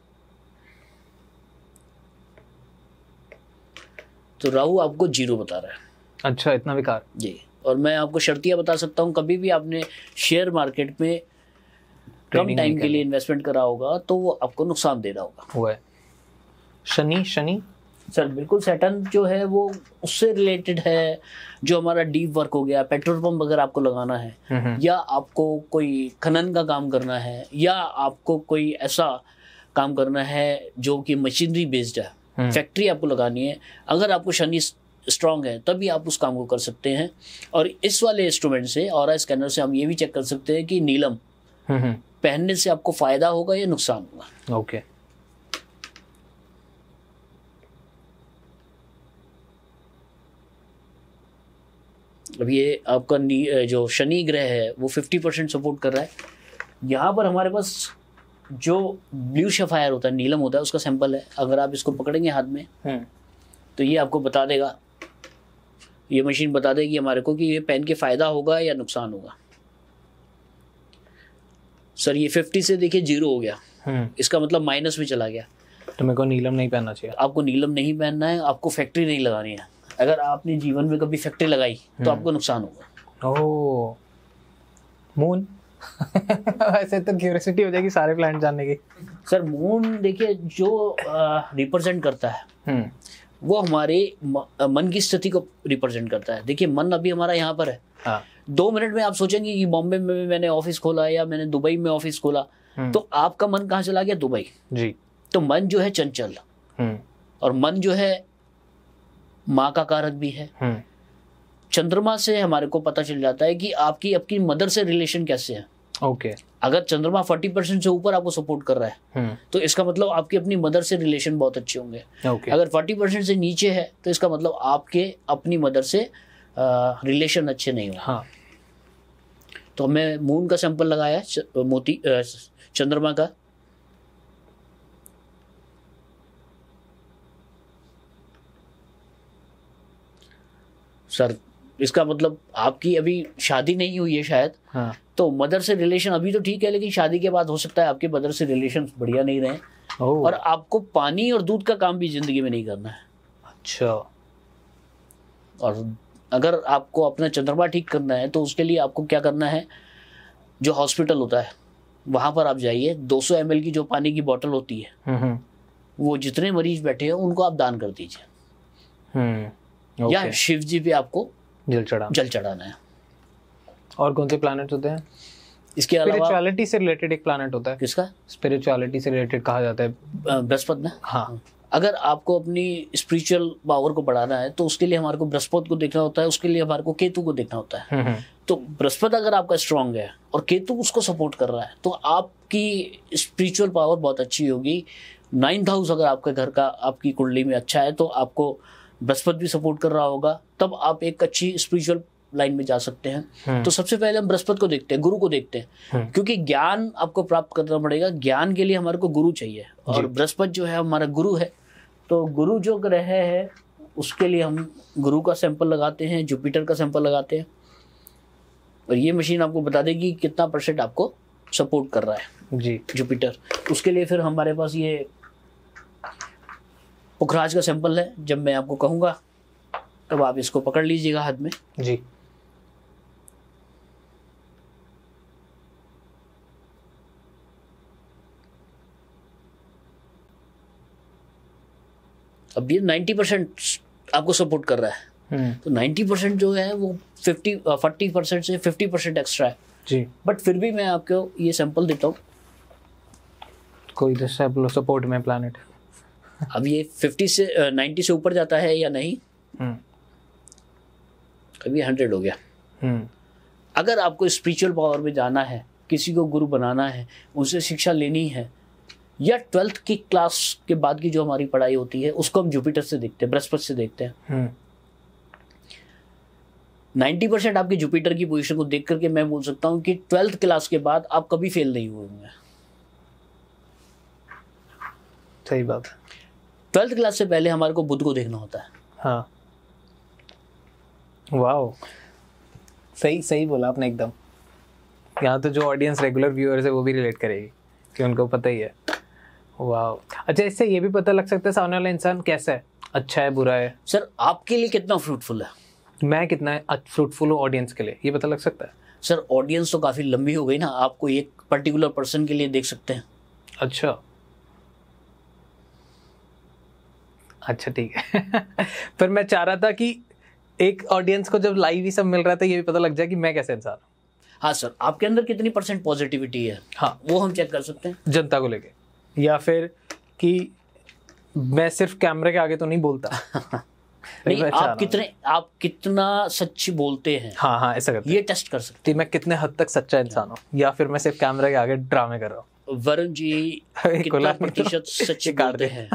Speaker 2: तो राहु आपको 0 बता रहा है।
Speaker 1: अच्छा, इतना बेकार
Speaker 2: जी। और मैं आपको शर्तियां बता सकता हूँ, कभी भी आपने शेयर मार्केट में कम टाइम के लिए इन्वेस्टमेंट करा होगा तो वो आपको नुकसान दे रहा होगा।
Speaker 1: हुआ है। शनि
Speaker 2: सर बिल्कुल, सैटर्न जो है वो उससे रिलेटेड है, जो हमारा डीप वर्क हो गया, पेट्रोल पंप अगर आपको लगाना है, या आपको कोई खनन का काम करना है, या आपको कोई ऐसा काम करना है जो कि मशीनरी बेस्ड है, फैक्ट्री आपको लगानी है, अगर आपको शनि स्ट्रांग है तभी आप उस काम को कर सकते हैं। और इस वाले इंस्ट्रूमेंट से, ऑरा स्कैनर से, हम ये भी चेक कर सकते हैं कि नीलम पहनने से आपको फायदा होगा या नुकसान होगा।
Speaker 1: ओके।
Speaker 2: अब ये आपका जो शनि ग्रह है वो 50% सपोर्ट कर रहा है। यहाँ पर हमारे पास जो ब्लू शेफायर होता है, नीलम होता है, उसका सैंपल है। अगर आप इसको पकड़ेंगे हाथ में तो ये आपको बता देगा, ये मशीन बता देगी हमारे को कि ये पहन के फायदा होगा या नुकसान होगा। सर ये 50 से देखिए 0 हो गया, इसका मतलब माइनस में चला गया।
Speaker 1: तो मेरे को नीलम नहीं पहनना चाहिए।
Speaker 2: आपको नीलम नहीं पहनना है, आपको फैक्ट्री नहीं लगानी है। अगर आपने जीवन में कभी फैक्ट्री लगाई तो आपको नुकसान होगा।
Speaker 1: Oh, moon. ऐसे तो क्यूरियोसिटी हो जाएगी सारे प्लैनेट जानने की।
Speaker 2: सर मून देखिए जो रिप्रेजेंट करता है वो हमारे मन की स्थिति को रिप्रेजेंट करता है। देखिए मन अभी हमारा यहाँ पर है। हाँ। 2 मिनट में आप सोचेंगे कि बॉम्बे में मैंने ऑफिस खोला या मैंने दुबई में ऑफिस खोला, तो आपका मन कहाँ चला गया? दुबई जी। तो मन जो है चंचल, और मन जो है माँ का कारक भी है। चंद्रमा से हमारे को पता चल जाता है कि आपकी मदर से रिलेशन कैसे है। ओके। अगर चंद्रमा 40% से ऊपर आपको सपोर्ट कर रहा है तो इसका मतलब आपकी अपनी मदर से रिलेशन बहुत अच्छे होंगे। अगर 40% से नीचे है तो इसका मतलब आपके अपनी मदर से रिलेशन अच्छे नहीं होंगे। हाँ। तो मैं मून का सैंपल लगाया, मोती चंद्रमा का। सर इसका मतलब आपकी अभी शादी नहीं हुई है शायद। हाँ। तो मदर से रिलेशन अभी तो ठीक है, लेकिन शादी के बाद हो सकता है आपके मदर से रिलेशन बढ़िया नहीं रहे। और आपको पानी और दूध का काम भी जिंदगी में नहीं करना है। अच्छा। और अगर आपको अपना चंद्रमा ठीक करना है तो उसके लिए आपको क्या करना है, जो हॉस्पिटल होता है वहां पर आप जाइए, 200 ml की जो पानी की बोतल होती है वो जितने मरीज बैठे हैं उनको आप दान कर दीजिए। या शिव जी पे आपको
Speaker 1: जल
Speaker 2: चढ़ाना है।
Speaker 1: और कौन से प्लैनेट होते हैं?
Speaker 2: इसके अलावा
Speaker 1: स्पिरिचुअलिटी से रिलेटेड एक प्लैनेट होता है।
Speaker 2: किसका?
Speaker 1: स्पिरिचुअलिटी से रिलेटेड कहा जाता है
Speaker 2: बृहस्पति ना।
Speaker 1: हाँ,
Speaker 2: अगर आपको अपनी स्पिरिचुअल पावर को बढ़ाना है तो उसके लिए हमारे को बृहस्पति को देखना होता है, उसके लिए हमारे को केतु को देखना होता है। तो बृहस्पति अगर आपका स्ट्रांग है और केतु उसको सपोर्ट कर रहा है तो आपकी स्पिरिचुअल पावर बहुत अच्छी होगी। 9th हाउस अगर आपके घर का आपकी कुंडली में अच्छा है तो आपको बृहस्पति भी सपोर्ट कर रहा होगा, तब आप एक अच्छी स्पिरिचुअल लाइन में जा सकते हैं। तो सबसे पहले हम बृहस्पति को देखते हैं, गुरु को देखते हैं, क्योंकि ज्ञान आपको प्राप्त करना पड़ेगा। ज्ञान के लिए हमारे को गुरु चाहिए और बृहस्पति जो है हमारा गुरु है। तो गुरु जो ग्रह है उसके लिए हम गुरु का सैंपल लगाते हैं, जुपिटर का सैंपल लगाते हैं और ये मशीन आपको बता देगी कितना % आपको सपोर्ट कर रहा है
Speaker 1: जी
Speaker 2: जुपिटर। उसके लिए फिर हमारे पास ये पुखराज का सैंपल है। जब मैं आपको कहूँगा तब आप इसको पकड़ लीजिएगा हाथ में
Speaker 1: जी।
Speaker 2: अब ये 90% आपको सपोर्ट कर रहा है। तो 90% जो है वो 40% से 50% एक्स्ट्रा है
Speaker 1: जी।
Speaker 2: बट फिर भी मैं आपको ये सैंपल देता हूँ।
Speaker 1: कोई सपोर्ट में प्लैनेट
Speaker 2: अब ये 50 से 90 से ऊपर जाता है या नहीं? अभी 100 हो गया। अगर आपको स्पिरिचुअल पावर में जाना है, किसी को गुरु बनाना है, उनसे शिक्षा लेनी है, या 12th की क्लास के बाद की जो हमारी पढ़ाई होती है उसको हम जुपिटर से देखते हैं, बृहस्पति से देखते हैं। 90% आपकी जुपिटर की पोजीशन को देख करके मैं बोल सकता हूं कि 12th क्लास के बाद आप कभी फेल नहीं हुए होंगे।
Speaker 1: सही बात है।
Speaker 2: 12th क्लास से पहले हमारे को बुध को देखना होता है।
Speaker 1: हाँ, वाह, सही बोला आपने एकदम। यहाँ तो जो ऑडियंस रेगुलर व्यूअर्स है वो भी रिलेट करेगी कि उनको पता ही है। वाह, अच्छा, इससे ये भी पता लग सकता है सामने वाला इंसान कैसा है, अच्छा है, बुरा है।
Speaker 2: सर आपके लिए कितना फ्रूटफुल है,
Speaker 1: मैं कितना फ्रूटफुल हूँ ऑडियंस के लिए, ये पता लग सकता है।
Speaker 2: सर ऑडियंस तो काफी लंबी हो गई ना, आपको एक पर्टिकुलर पर्सन के लिए देख सकते हैं।
Speaker 1: अच्छा ठीक है। पर मैं चाह रहा था कि एक ऑडियंस को जब लाइव ही सब मिल रहा था ये भी पता लग जाए कि मैं कैसे इंसान हूँ।
Speaker 2: हाँ सर, आपके अंदर कितनी % पॉजिटिविटी है,
Speaker 1: हाँ
Speaker 2: वो हम चेक कर सकते हैं
Speaker 1: जनता को लेके, या फिर कि मैं सिर्फ कैमरे के आगे तो नहीं बोलता।
Speaker 2: नहीं, आप कितना सच्ची बोलते हैं।
Speaker 1: हाँ ऐसा करते
Speaker 2: ये टेस्ट कर सकते
Speaker 1: हैं मैं कितने हद तक सच्चा इंसान हूँ, या फिर मैं सिर्फ कैमरे के आगे ड्रामे कर रहा हूँ।
Speaker 2: वरुण जी कितना % सच्ची बोलते हैं?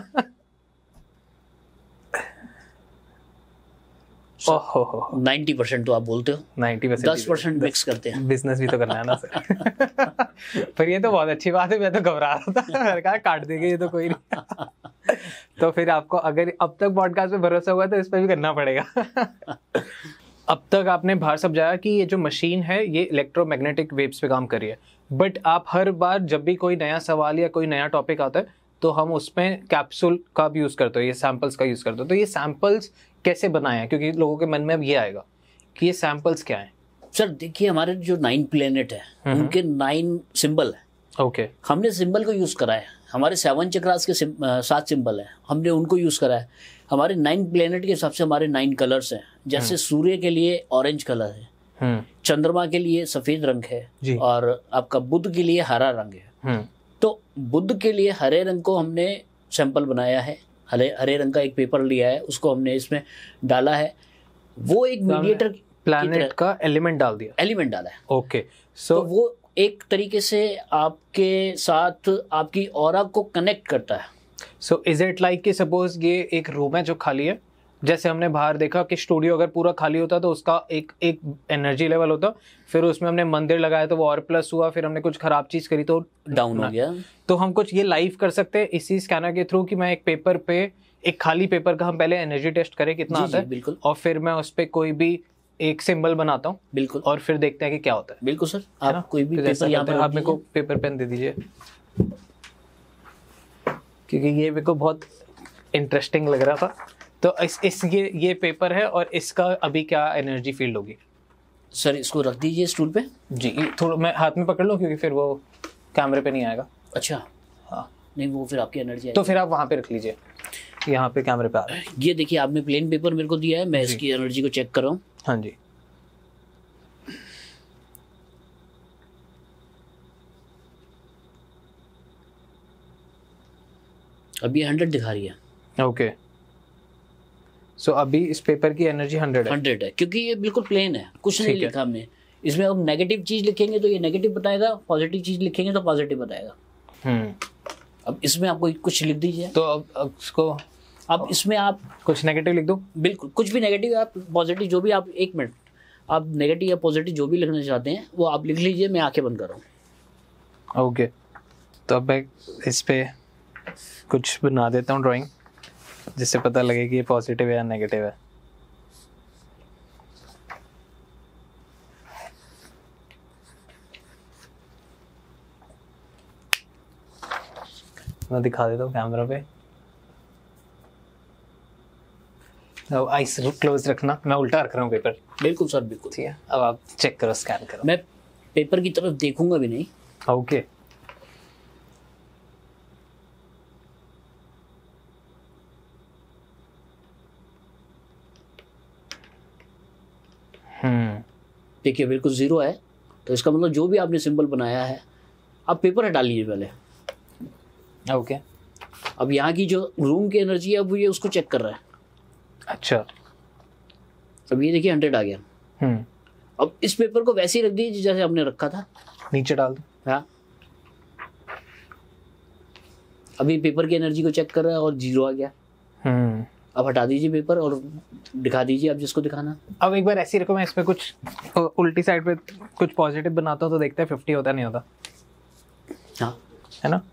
Speaker 2: 90% तो आप बोलते हो,
Speaker 1: 90%
Speaker 2: 10% मिक्स करते हैं।
Speaker 1: बिजनेस भी तो करना है ना सर। पर ये तो बहुत अच्छी बात है, मैं तो घबरा रहा था, मैंने कहा काट देंगे ये तो कोई नहीं। तो फिर आपको अगर अब तक पॉडकास्ट पे भरोसा हुआ तो इस पर भी करना पड़ेगा। अब तक आपने बाहर समझाया कि ये जो मशीन है ये इलेक्ट्रोमैग्नेटिक वेव्स पे काम कर रही है, बट आप हर बार जब भी कोई नया सवाल या कोई नया टॉपिक आता है तो हम उसमें कैप्सूल का भी यूज़ करते हो, ये सैम्पल्स का यूज़ करते हो। तो ये सैम्पल्स कैसे बनाए हैं, क्योंकि लोगों के मन में अब ये आएगा कि ये सैम्पल्स क्या हैं।
Speaker 2: सर देखिए, हमारे जो 9 प्लेनेट है उनके 9 सिंबल है।
Speaker 1: ओके,
Speaker 2: हमने सिंबल को यूज़ करा है। हमारे 7 चक्रास के 7 सिंबल है, हमने उनको यूज़ करा है। हमारे 9 प्लेनेट के हिसाब से हमारे 9 कलर्स हैं। जैसे सूर्य के लिए ऑरेंज कलर है, चंद्रमा के लिए सफ़ेद रंग है, और आपका बुध के लिए हरा रंग है। तो बुध के लिए हरे रंग को हमने सैंपल बनाया है, हरे रंग का एक पेपर लिया है, उसको हमने इसमें डाला है। वो एक मीडिएटर
Speaker 1: प्लैनेट का एलिमेंट डाला है। ओके,
Speaker 2: तो वो एक तरीके से आपके साथ आपकी ऑरा को कनेक्ट करता है।
Speaker 1: सो इज इट लाइक कि सपोज ये एक रूम है जो खाली है, जैसे हमने बाहर देखा कि स्टूडियो अगर पूरा खाली होता तो उसका एक एनर्जी लेवल होता, फिर उसमें हमने मंदिर लगाया तो वो और प्लस हुआ, फिर हमने कुछ खराब चीज करी तो
Speaker 2: डाउन हो गया।
Speaker 1: तो हम कुछ ये लाइव कर सकते हैं इसी स्कैनर के थ्रू कि मैं एक पेपर पे, एक खाली पेपर का हम पहले एनर्जी टेस्ट करें कितना आता है,
Speaker 2: बिल्कुल,
Speaker 1: और फिर मैं उस पर कोई भी एक सिंबल बनाता हूँ,
Speaker 2: बिल्कुल,
Speaker 1: और फिर देखते हैं कि क्या होता है।
Speaker 2: बिल्कुल सर, आप कोई भी
Speaker 1: पेपर यहाँ पर, आप मेरे को पेपर पेन दे दीजिए, क्योंकि ये मेरे को बहुत इंटरेस्टिंग लग रहा था। तो ये पेपर है और इसका अभी क्या एनर्जी फील्ड होगी?
Speaker 2: सर इसको रख दीजिए स्टूल पे।
Speaker 1: जी, थोड़ा मैं हाथ में पकड़ लूँ क्योंकि फिर वो कैमरे पे नहीं आएगा।
Speaker 2: अच्छा,
Speaker 1: हाँ,
Speaker 2: नहीं वो फिर आपकी एनर्जी
Speaker 1: तो फिर आप वहाँ पे रख लीजिए। यहाँ पे कैमरे पे आ रहा है।
Speaker 2: ये देखिए आपने प्लेन पेपर मेरे को दिया है, मैं इसकी एनर्जी को चेक कर रहा हूँ।
Speaker 1: हाँ जी,
Speaker 2: अभी 100 दिखा रही है।
Speaker 1: ओके, सो अभी इस पेपर की एनर्जी 100 है।
Speaker 2: 100 है, क्योंकि ये बिल्कुल प्लेन है, कुछ नहीं
Speaker 1: ठीक है।
Speaker 2: लिखा हमने इसमें। अब नेगेटिव चीज लिखेंगे तो ये नेगेटिव बताएगा, पॉजिटिव चीज लिखेंगे तो पॉजिटिव बताएगा। अब इसमें आपको कुछ लिख दीजिए।
Speaker 1: तो अब इसको,
Speaker 2: अब इसमें आप
Speaker 1: कुछ नेगेटिव लिख दो।
Speaker 2: बिल्कुल कुछ भी नेगेटिव, आप पॉजिटिव जो भी, आप 1 मिनट, आप नेगेटिव या पॉजिटिव जो भी लिखना चाहते हैं वो आप लिख लीजिए। मैं आंखें बंद कर रहा हूँ।
Speaker 1: ओके, तो अब मैं इस पे कुछ बना देता हूँ ड्राइंग, जिससे पता लगे कि ये पॉजिटिव है या नेगेटिव है। मैं दिखा देता हूँ कैमरा पे। अब आइस क्लोज रखना, मैं उल्टा रख रहा हूँ पेपर।
Speaker 2: बिल्कुल सर, बिल्कुल।
Speaker 1: ठीक है, अब आप चेक करो, स्कैन करो।
Speaker 2: मैं पेपर की तरफ देखूंगा भी नहीं।
Speaker 1: ओके,
Speaker 2: देखिए बिल्कुल 0 है, तो इसका मतलब जो भी आपने सिंबल बनाया है, आप पेपर हटा लीजिए पहले।
Speaker 1: ओके,
Speaker 2: अब यहाँ की जो रूम की एनर्जी है, अब ये उसको चेक कर रहा है।
Speaker 1: अच्छा,
Speaker 2: अब ये देखिए 100 आ गया। अब इस पेपर को वैसे ही रख दीजिए जैसे आपने रखा था,
Speaker 1: नीचे डाल दो।
Speaker 2: हाँ, अभी पेपर की एनर्जी को चेक कर रहा है और 0 आ गया। अब हटा दीजिए पेपर और दिखा दीजिए आप जिसको दिखाना।
Speaker 1: अब एक बार ऐसे ही रखो, मैं इसमें कुछ उल्टी साइड पे कुछ पॉजिटिव बनाता हूँ तो देखते हैं 50 होता नहीं होता।
Speaker 2: हाँ,
Speaker 1: है ना।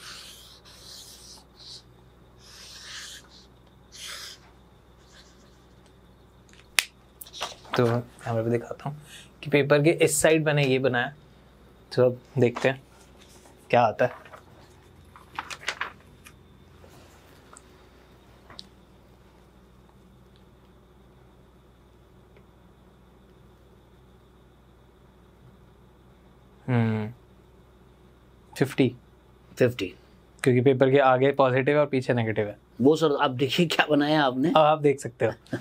Speaker 1: तो कैमरे पे दिखाता हूँ कि पेपर के इस साइड मैंने ये बनाया, तो अब देखते हैं क्या आता है। हम्म 50 क्योंकि पेपर के आगे पॉजिटिव है और पीछे नेगेटिव है।
Speaker 2: वो सर आप देखिए क्या बनाया आपने।
Speaker 1: अब आप देख सकते हो।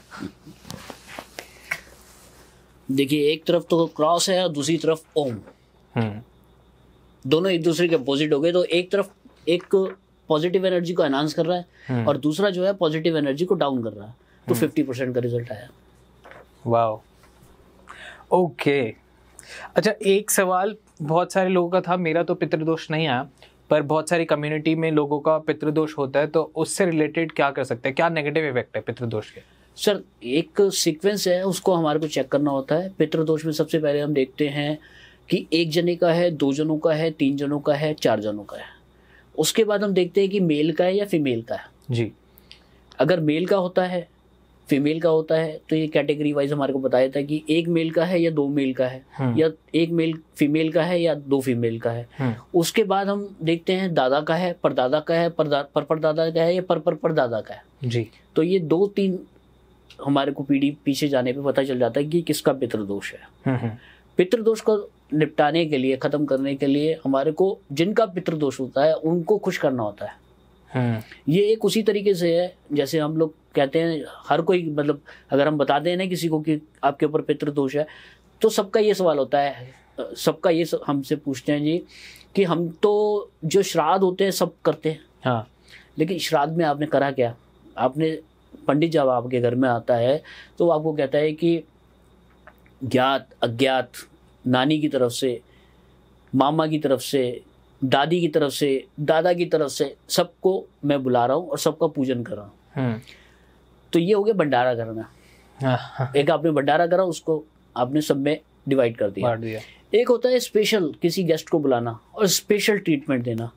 Speaker 2: देखिए एक तरफ तो क्रॉस है और दूसरी तरफ ओम, दोनों एक दूसरे के अपोजिट हो गए। तो एक तरफ एक पॉजिटिव एनर्जी को एनहांस कर रहा है और दूसरा जो है पॉजिटिव एनर्जी को डाउन कर रहा है। तो 50% का रिजल्ट आया।
Speaker 1: Wow, okay. अच्छा, एक सवाल बहुत सारे लोगों का था, मेरा तो पितृदोष नहीं आया, पर बहुत सारी कम्युनिटी में लोगों का पितृदोष होता है, तो उससे रिलेटेड क्या कर सकते हैं? क्या नेगेटिव इफेक्ट है पितृदोष के?
Speaker 2: सर एक सीक्वेंस है, उसको हमारे को चेक करना होता है। पितृदोष में सबसे पहले हम देखते हैं कि 1 जने का है, 2 जनों का है, 3 जनों का है, 4 जनों का है। उसके बाद हम देखते हैं कि मेल का है या फीमेल का है।
Speaker 1: जी,
Speaker 2: अगर मेल का होता है, फीमेल का होता है, तो ये कैटेगरी वाइज हमारे को बताया था कि 1 मेल का है या 2 मेल का है, या 1 मेल फीमेल का है या 2 फीमेल का है। उसके बाद हम देखते हैं दादा का है, परदादा का है, परदादा का है या परदादा का है।
Speaker 1: जी,
Speaker 2: तो ये 2-3 हमारे को पीढ़ी पीछे जाने पे पता चल जाता है कि किसका पितृदोष है। पितृदोष को निपटाने के लिए, खत्म करने के लिए हमारे को जिनका पितृदोष होता है उनको खुश करना होता है। ये एक उसी तरीके से है जैसे हम लोग कहते हैं, हर कोई मतलब अगर हम बताते हैं ना किसी को कि आपके ऊपर पितृदोष है, तो सबका ये सवाल होता है, सबका ये हमसे पूछते हैं जी कि हम तो जो श्राद्ध होते हैं सब करते हैं, हाँ, लेकिन श्राद्ध में आपने करा क्या? आपने, पंडित जब आपके घर में आता है तो आपको कहता है कि ज्ञात अज्ञात, नानी की तरफ से, मामा की तरफ से, दादी की तरफ से, दादा की तरफ से, सबको मैं बुला रहा हूँ और सबका पूजन कर रहा हूँ। तो ये हो गया भंडारा करना। एक आपने भंडारा करा, उसको आपने सब में डिवाइड कर दिया। एक होता है स्पेशल किसी गेस्ट को बुलाना और स्पेशल ट्रीटमेंट देना।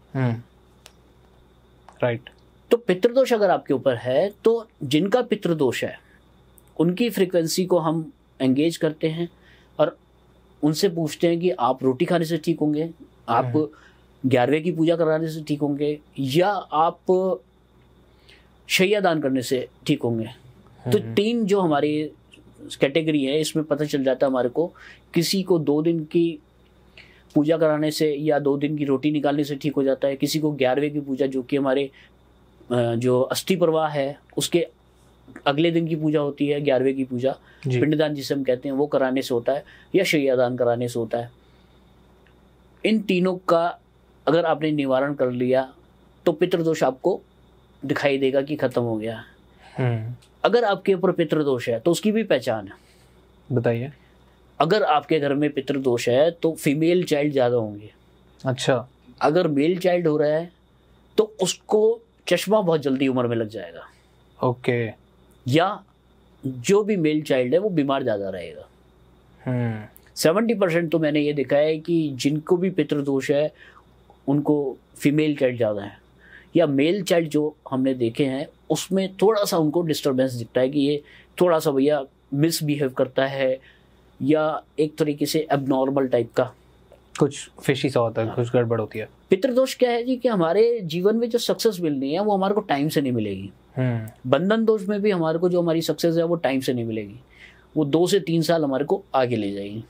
Speaker 1: राइट।
Speaker 2: तो पितृदोष अगर आपके ऊपर है, तो जिनका पितृदोष है उनकी फ्रीक्वेंसी को हम एंगेज करते हैं और उनसे पूछते हैं कि आप रोटी खाने से ठीक होंगे, आप 11वें की पूजा कराने से ठीक होंगे, या आप शैया दान करने से ठीक होंगे। तो 3 जो हमारी कैटेगरी है, इसमें पता चल जाता है हमारे को, किसी को 2 दिन की पूजा कराने से या 2 दिन की रोटी निकालने से ठीक हो जाता है, किसी को 11वें की पूजा जो कि हमारे जो अस्थि प्रवाह है उसके अगले दिन की पूजा होती है, 11वें की पूजा पिंडदान जिसे हम कहते हैं, वो कराने से होता है, या शैयादान कराने से होता है। इन तीनों का अगर आपने निवारण कर लिया तो पितृदोष आपको दिखाई देगा कि खत्म हो गया। अगर आपके ऊपर पितृदोष है तो उसकी भी पहचान है।
Speaker 1: बताइए।
Speaker 2: अगर आपके घर में पितृदोष है तो फीमेल चाइल्ड ज्यादा होंगे।
Speaker 1: अच्छा।
Speaker 2: अगर मेल चाइल्ड हो रहा है तो उसको चश्मा बहुत जल्दी उम्र में लग जाएगा।
Speaker 1: ओके।
Speaker 2: या जो भी मेल चाइल्ड है वो बीमार ज्यादा रहेगा। 70% तो मैंने ये देखा है कि जिनको भी पितृदोष है उनको फीमेल चाइल्ड ज़्यादा है, या मेल चाइल्ड जो हमने देखे हैं उसमें थोड़ा सा उनको डिस्टर्बेंस दिखता है कि ये थोड़ा सा भैया मिसबिहेव करता है, या एक तरीके से एबनॉर्मल टाइप का
Speaker 1: कुछ फिशी सा होता है, कुछ गड़बड़ होती है।
Speaker 2: पितृदोष क्या है जी कि हमारे जीवन में जो सक्सेस मिलनी है वो हमारे को टाइम से नहीं मिलेगी। बंधन दोष में भी हमारे को जो हमारी सक्सेस है वो टाइम से नहीं मिलेगी, वो 2 से 3 साल हमारे को आगे ले जाएगी।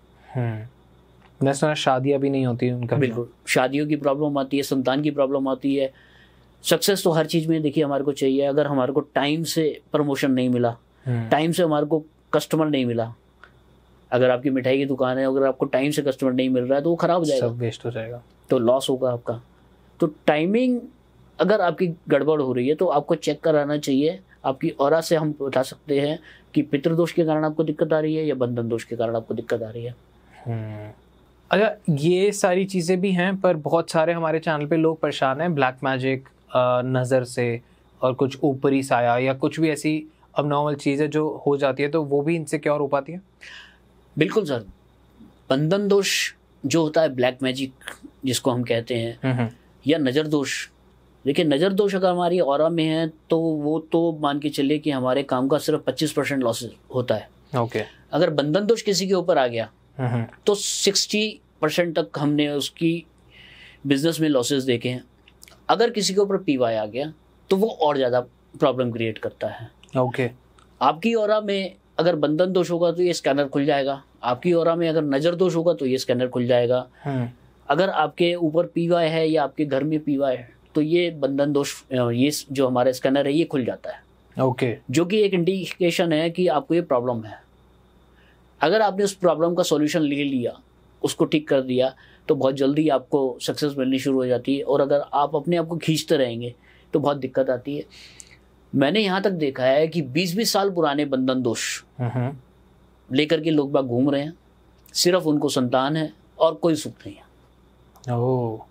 Speaker 1: शादियां भी नहीं होती उनका।
Speaker 2: बिल्कुल, शादियों की प्रॉब्लम आती है, संतान की प्रॉब्लम आती है। सक्सेस तो हर चीज में देखिए हमारे को चाहिए। अगर हमारे को टाइम से प्रमोशन नहीं मिला, टाइम से हमारे को कस्टमर नहीं मिला, अगर आपकी मिठाई की दुकान है, अगर आपको टाइम से कस्टमर नहीं मिल रहा है तो वो खराब हो जाएगा,
Speaker 1: सब वेस्ट हो जाएगा,
Speaker 2: तो लॉस होगा आपका। तो टाइमिंग अगर आपकी गड़बड़ हो रही है तो आपको चेक कराना चाहिए। आपकी ऑरा से हम बता सकते हैं कि पितृदोष के कारण आपको दिक्कत आ रही है या बंधन दोष के कारण आपको दिक्कत आ रही है।
Speaker 1: अच्छा, ये सारी चीज़ें भी हैं, पर बहुत सारे हमारे चैनल पे लोग परेशान हैं ब्लैक मैजिक, नज़र से, और कुछ ऊपरी साया या कुछ भी ऐसी अबनॉर्मल चीज़ें जो हो जाती है, तो वो भी इनसे क्योर हो पाती है?
Speaker 2: बिल्कुल सर, बंधन दोष जो होता है, ब्लैक मैजिक जिसको हम कहते हैं, या नज़र दोष। देखिए, नज़र दोष अगर हमारी ऑरा में है तो वो तो मान के चलिए कि हमारे काम का सिर्फ 25% लॉस होता है।
Speaker 1: ओके।
Speaker 2: अगर बंधन दोष किसी के ऊपर आ गया तो 60% तक हमने उसकी बिजनेस में लॉसेस देखे हैं। अगर किसी के ऊपर पीवाई आ गया तो वो और ज़्यादा प्रॉब्लम क्रिएट करता है।
Speaker 1: ओके।
Speaker 2: आपकी ऑरा में अगर बंधन दोष होगा तो ये स्कैनर खुल जाएगा। आपकी ऑरा में अगर नज़र दोष होगा तो ये स्कैनर खुल जाएगा। अगर आपके ऊपर पीवाई है या आपके घर में पीवाई है तो ये बंधन दोष, ये जो हमारा स्कैनर है, ये खुल जाता है।
Speaker 1: ओके।
Speaker 2: जो कि एक इंडिकेशन है कि आपको ये प्रॉब्लम है। अगर आपने उस प्रॉब्लम का सॉल्यूशन ले लिया, उसको ठीक कर दिया, तो बहुत जल्दी आपको सक्सेस मिलनी शुरू हो जाती है। और अगर आप अपने आप को खींचते रहेंगे तो बहुत दिक्कत आती है। मैंने यहाँ तक देखा है कि 20-20 साल पुराने बंधन दोष लेकर के लोग बाग घूम रहे हैं, सिर्फ उनको संतान है और कोई सुख नहीं है।
Speaker 1: ओह,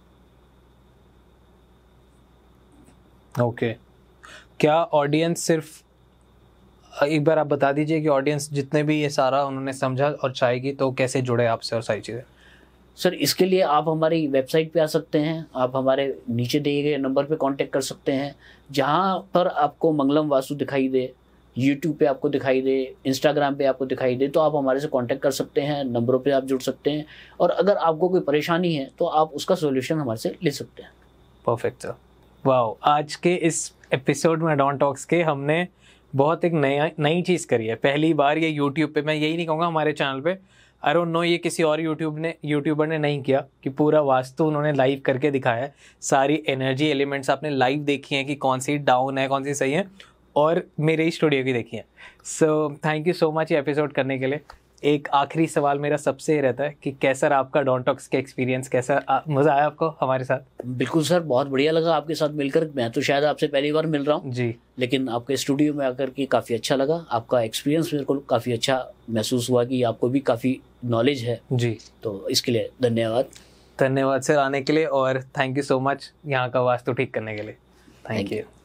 Speaker 1: ओके। क्या ऑडियंस सिर्फ, एक बार आप बता दीजिए कि ऑडियंस जितने भी ये सारा उन्होंने समझा और चाहेगी तो कैसे जुड़े आपसे और सारी चीज़ें?
Speaker 2: सर, इसके लिए आप हमारी वेबसाइट पे आ सकते हैं, आप हमारे नीचे दिए गए नंबर पे कांटेक्ट कर सकते हैं। जहां पर आपको मंगलम वास्तु दिखाई दे, यूट्यूब पे आपको दिखाई दे, इंस्टाग्राम पे आपको दिखाई दे, तो आप हमारे से कांटेक्ट कर सकते हैं। नंबरों पे आप जुड़ सकते हैं, और अगर आपको कोई परेशानी है तो आप उसका सोल्यूशन हमारे से ले सकते हैं।
Speaker 1: Perfect sir. वाह, आज के इस एपिसोड में अडॉन टॉक्स के हमने बहुत एक नई चीज़ करी है। पहली बार ये यूट्यूब पे, मैं यही नहीं कहूँगा हमारे चैनल पे, आई डोंट नो ये किसी और यूट्यूबर ने नहीं किया, कि पूरा वास्तु उन्होंने लाइव करके दिखाया है। सारी एनर्जी एलिमेंट्स आपने लाइव देखी हैं कि कौन सी डाउन है, कौन सी सही है, और मेरे ही स्टूडियो की देखी है। So thank you so much ये एपिसोड करने के लिए। एक आखिरी सवाल मेरा सबसे ये रहता है कि कैसा रहा आपका अडॉन टॉक्स का एक्सपीरियंस? कैसा मज़ा आया आपको हमारे साथ?
Speaker 2: बिल्कुल सर, बहुत बढ़िया लगा आपके साथ मिलकर। मैं तो शायद आपसे पहली बार मिल रहा हूँ
Speaker 1: जी, लेकिन
Speaker 2: आपके स्टूडियो में आकर के काफ़ी अच्छा लगा। आपका एक्सपीरियंस मेरे को काफ़ी अच्छा महसूस हुआ कि आपको भी काफ़ी नॉलेज है जी। तो इसके लिए धन्यवाद
Speaker 1: सर आने के लिए, और थैंक यू सो मच यहाँ का वास्तु ठीक करने के लिए। Thank you.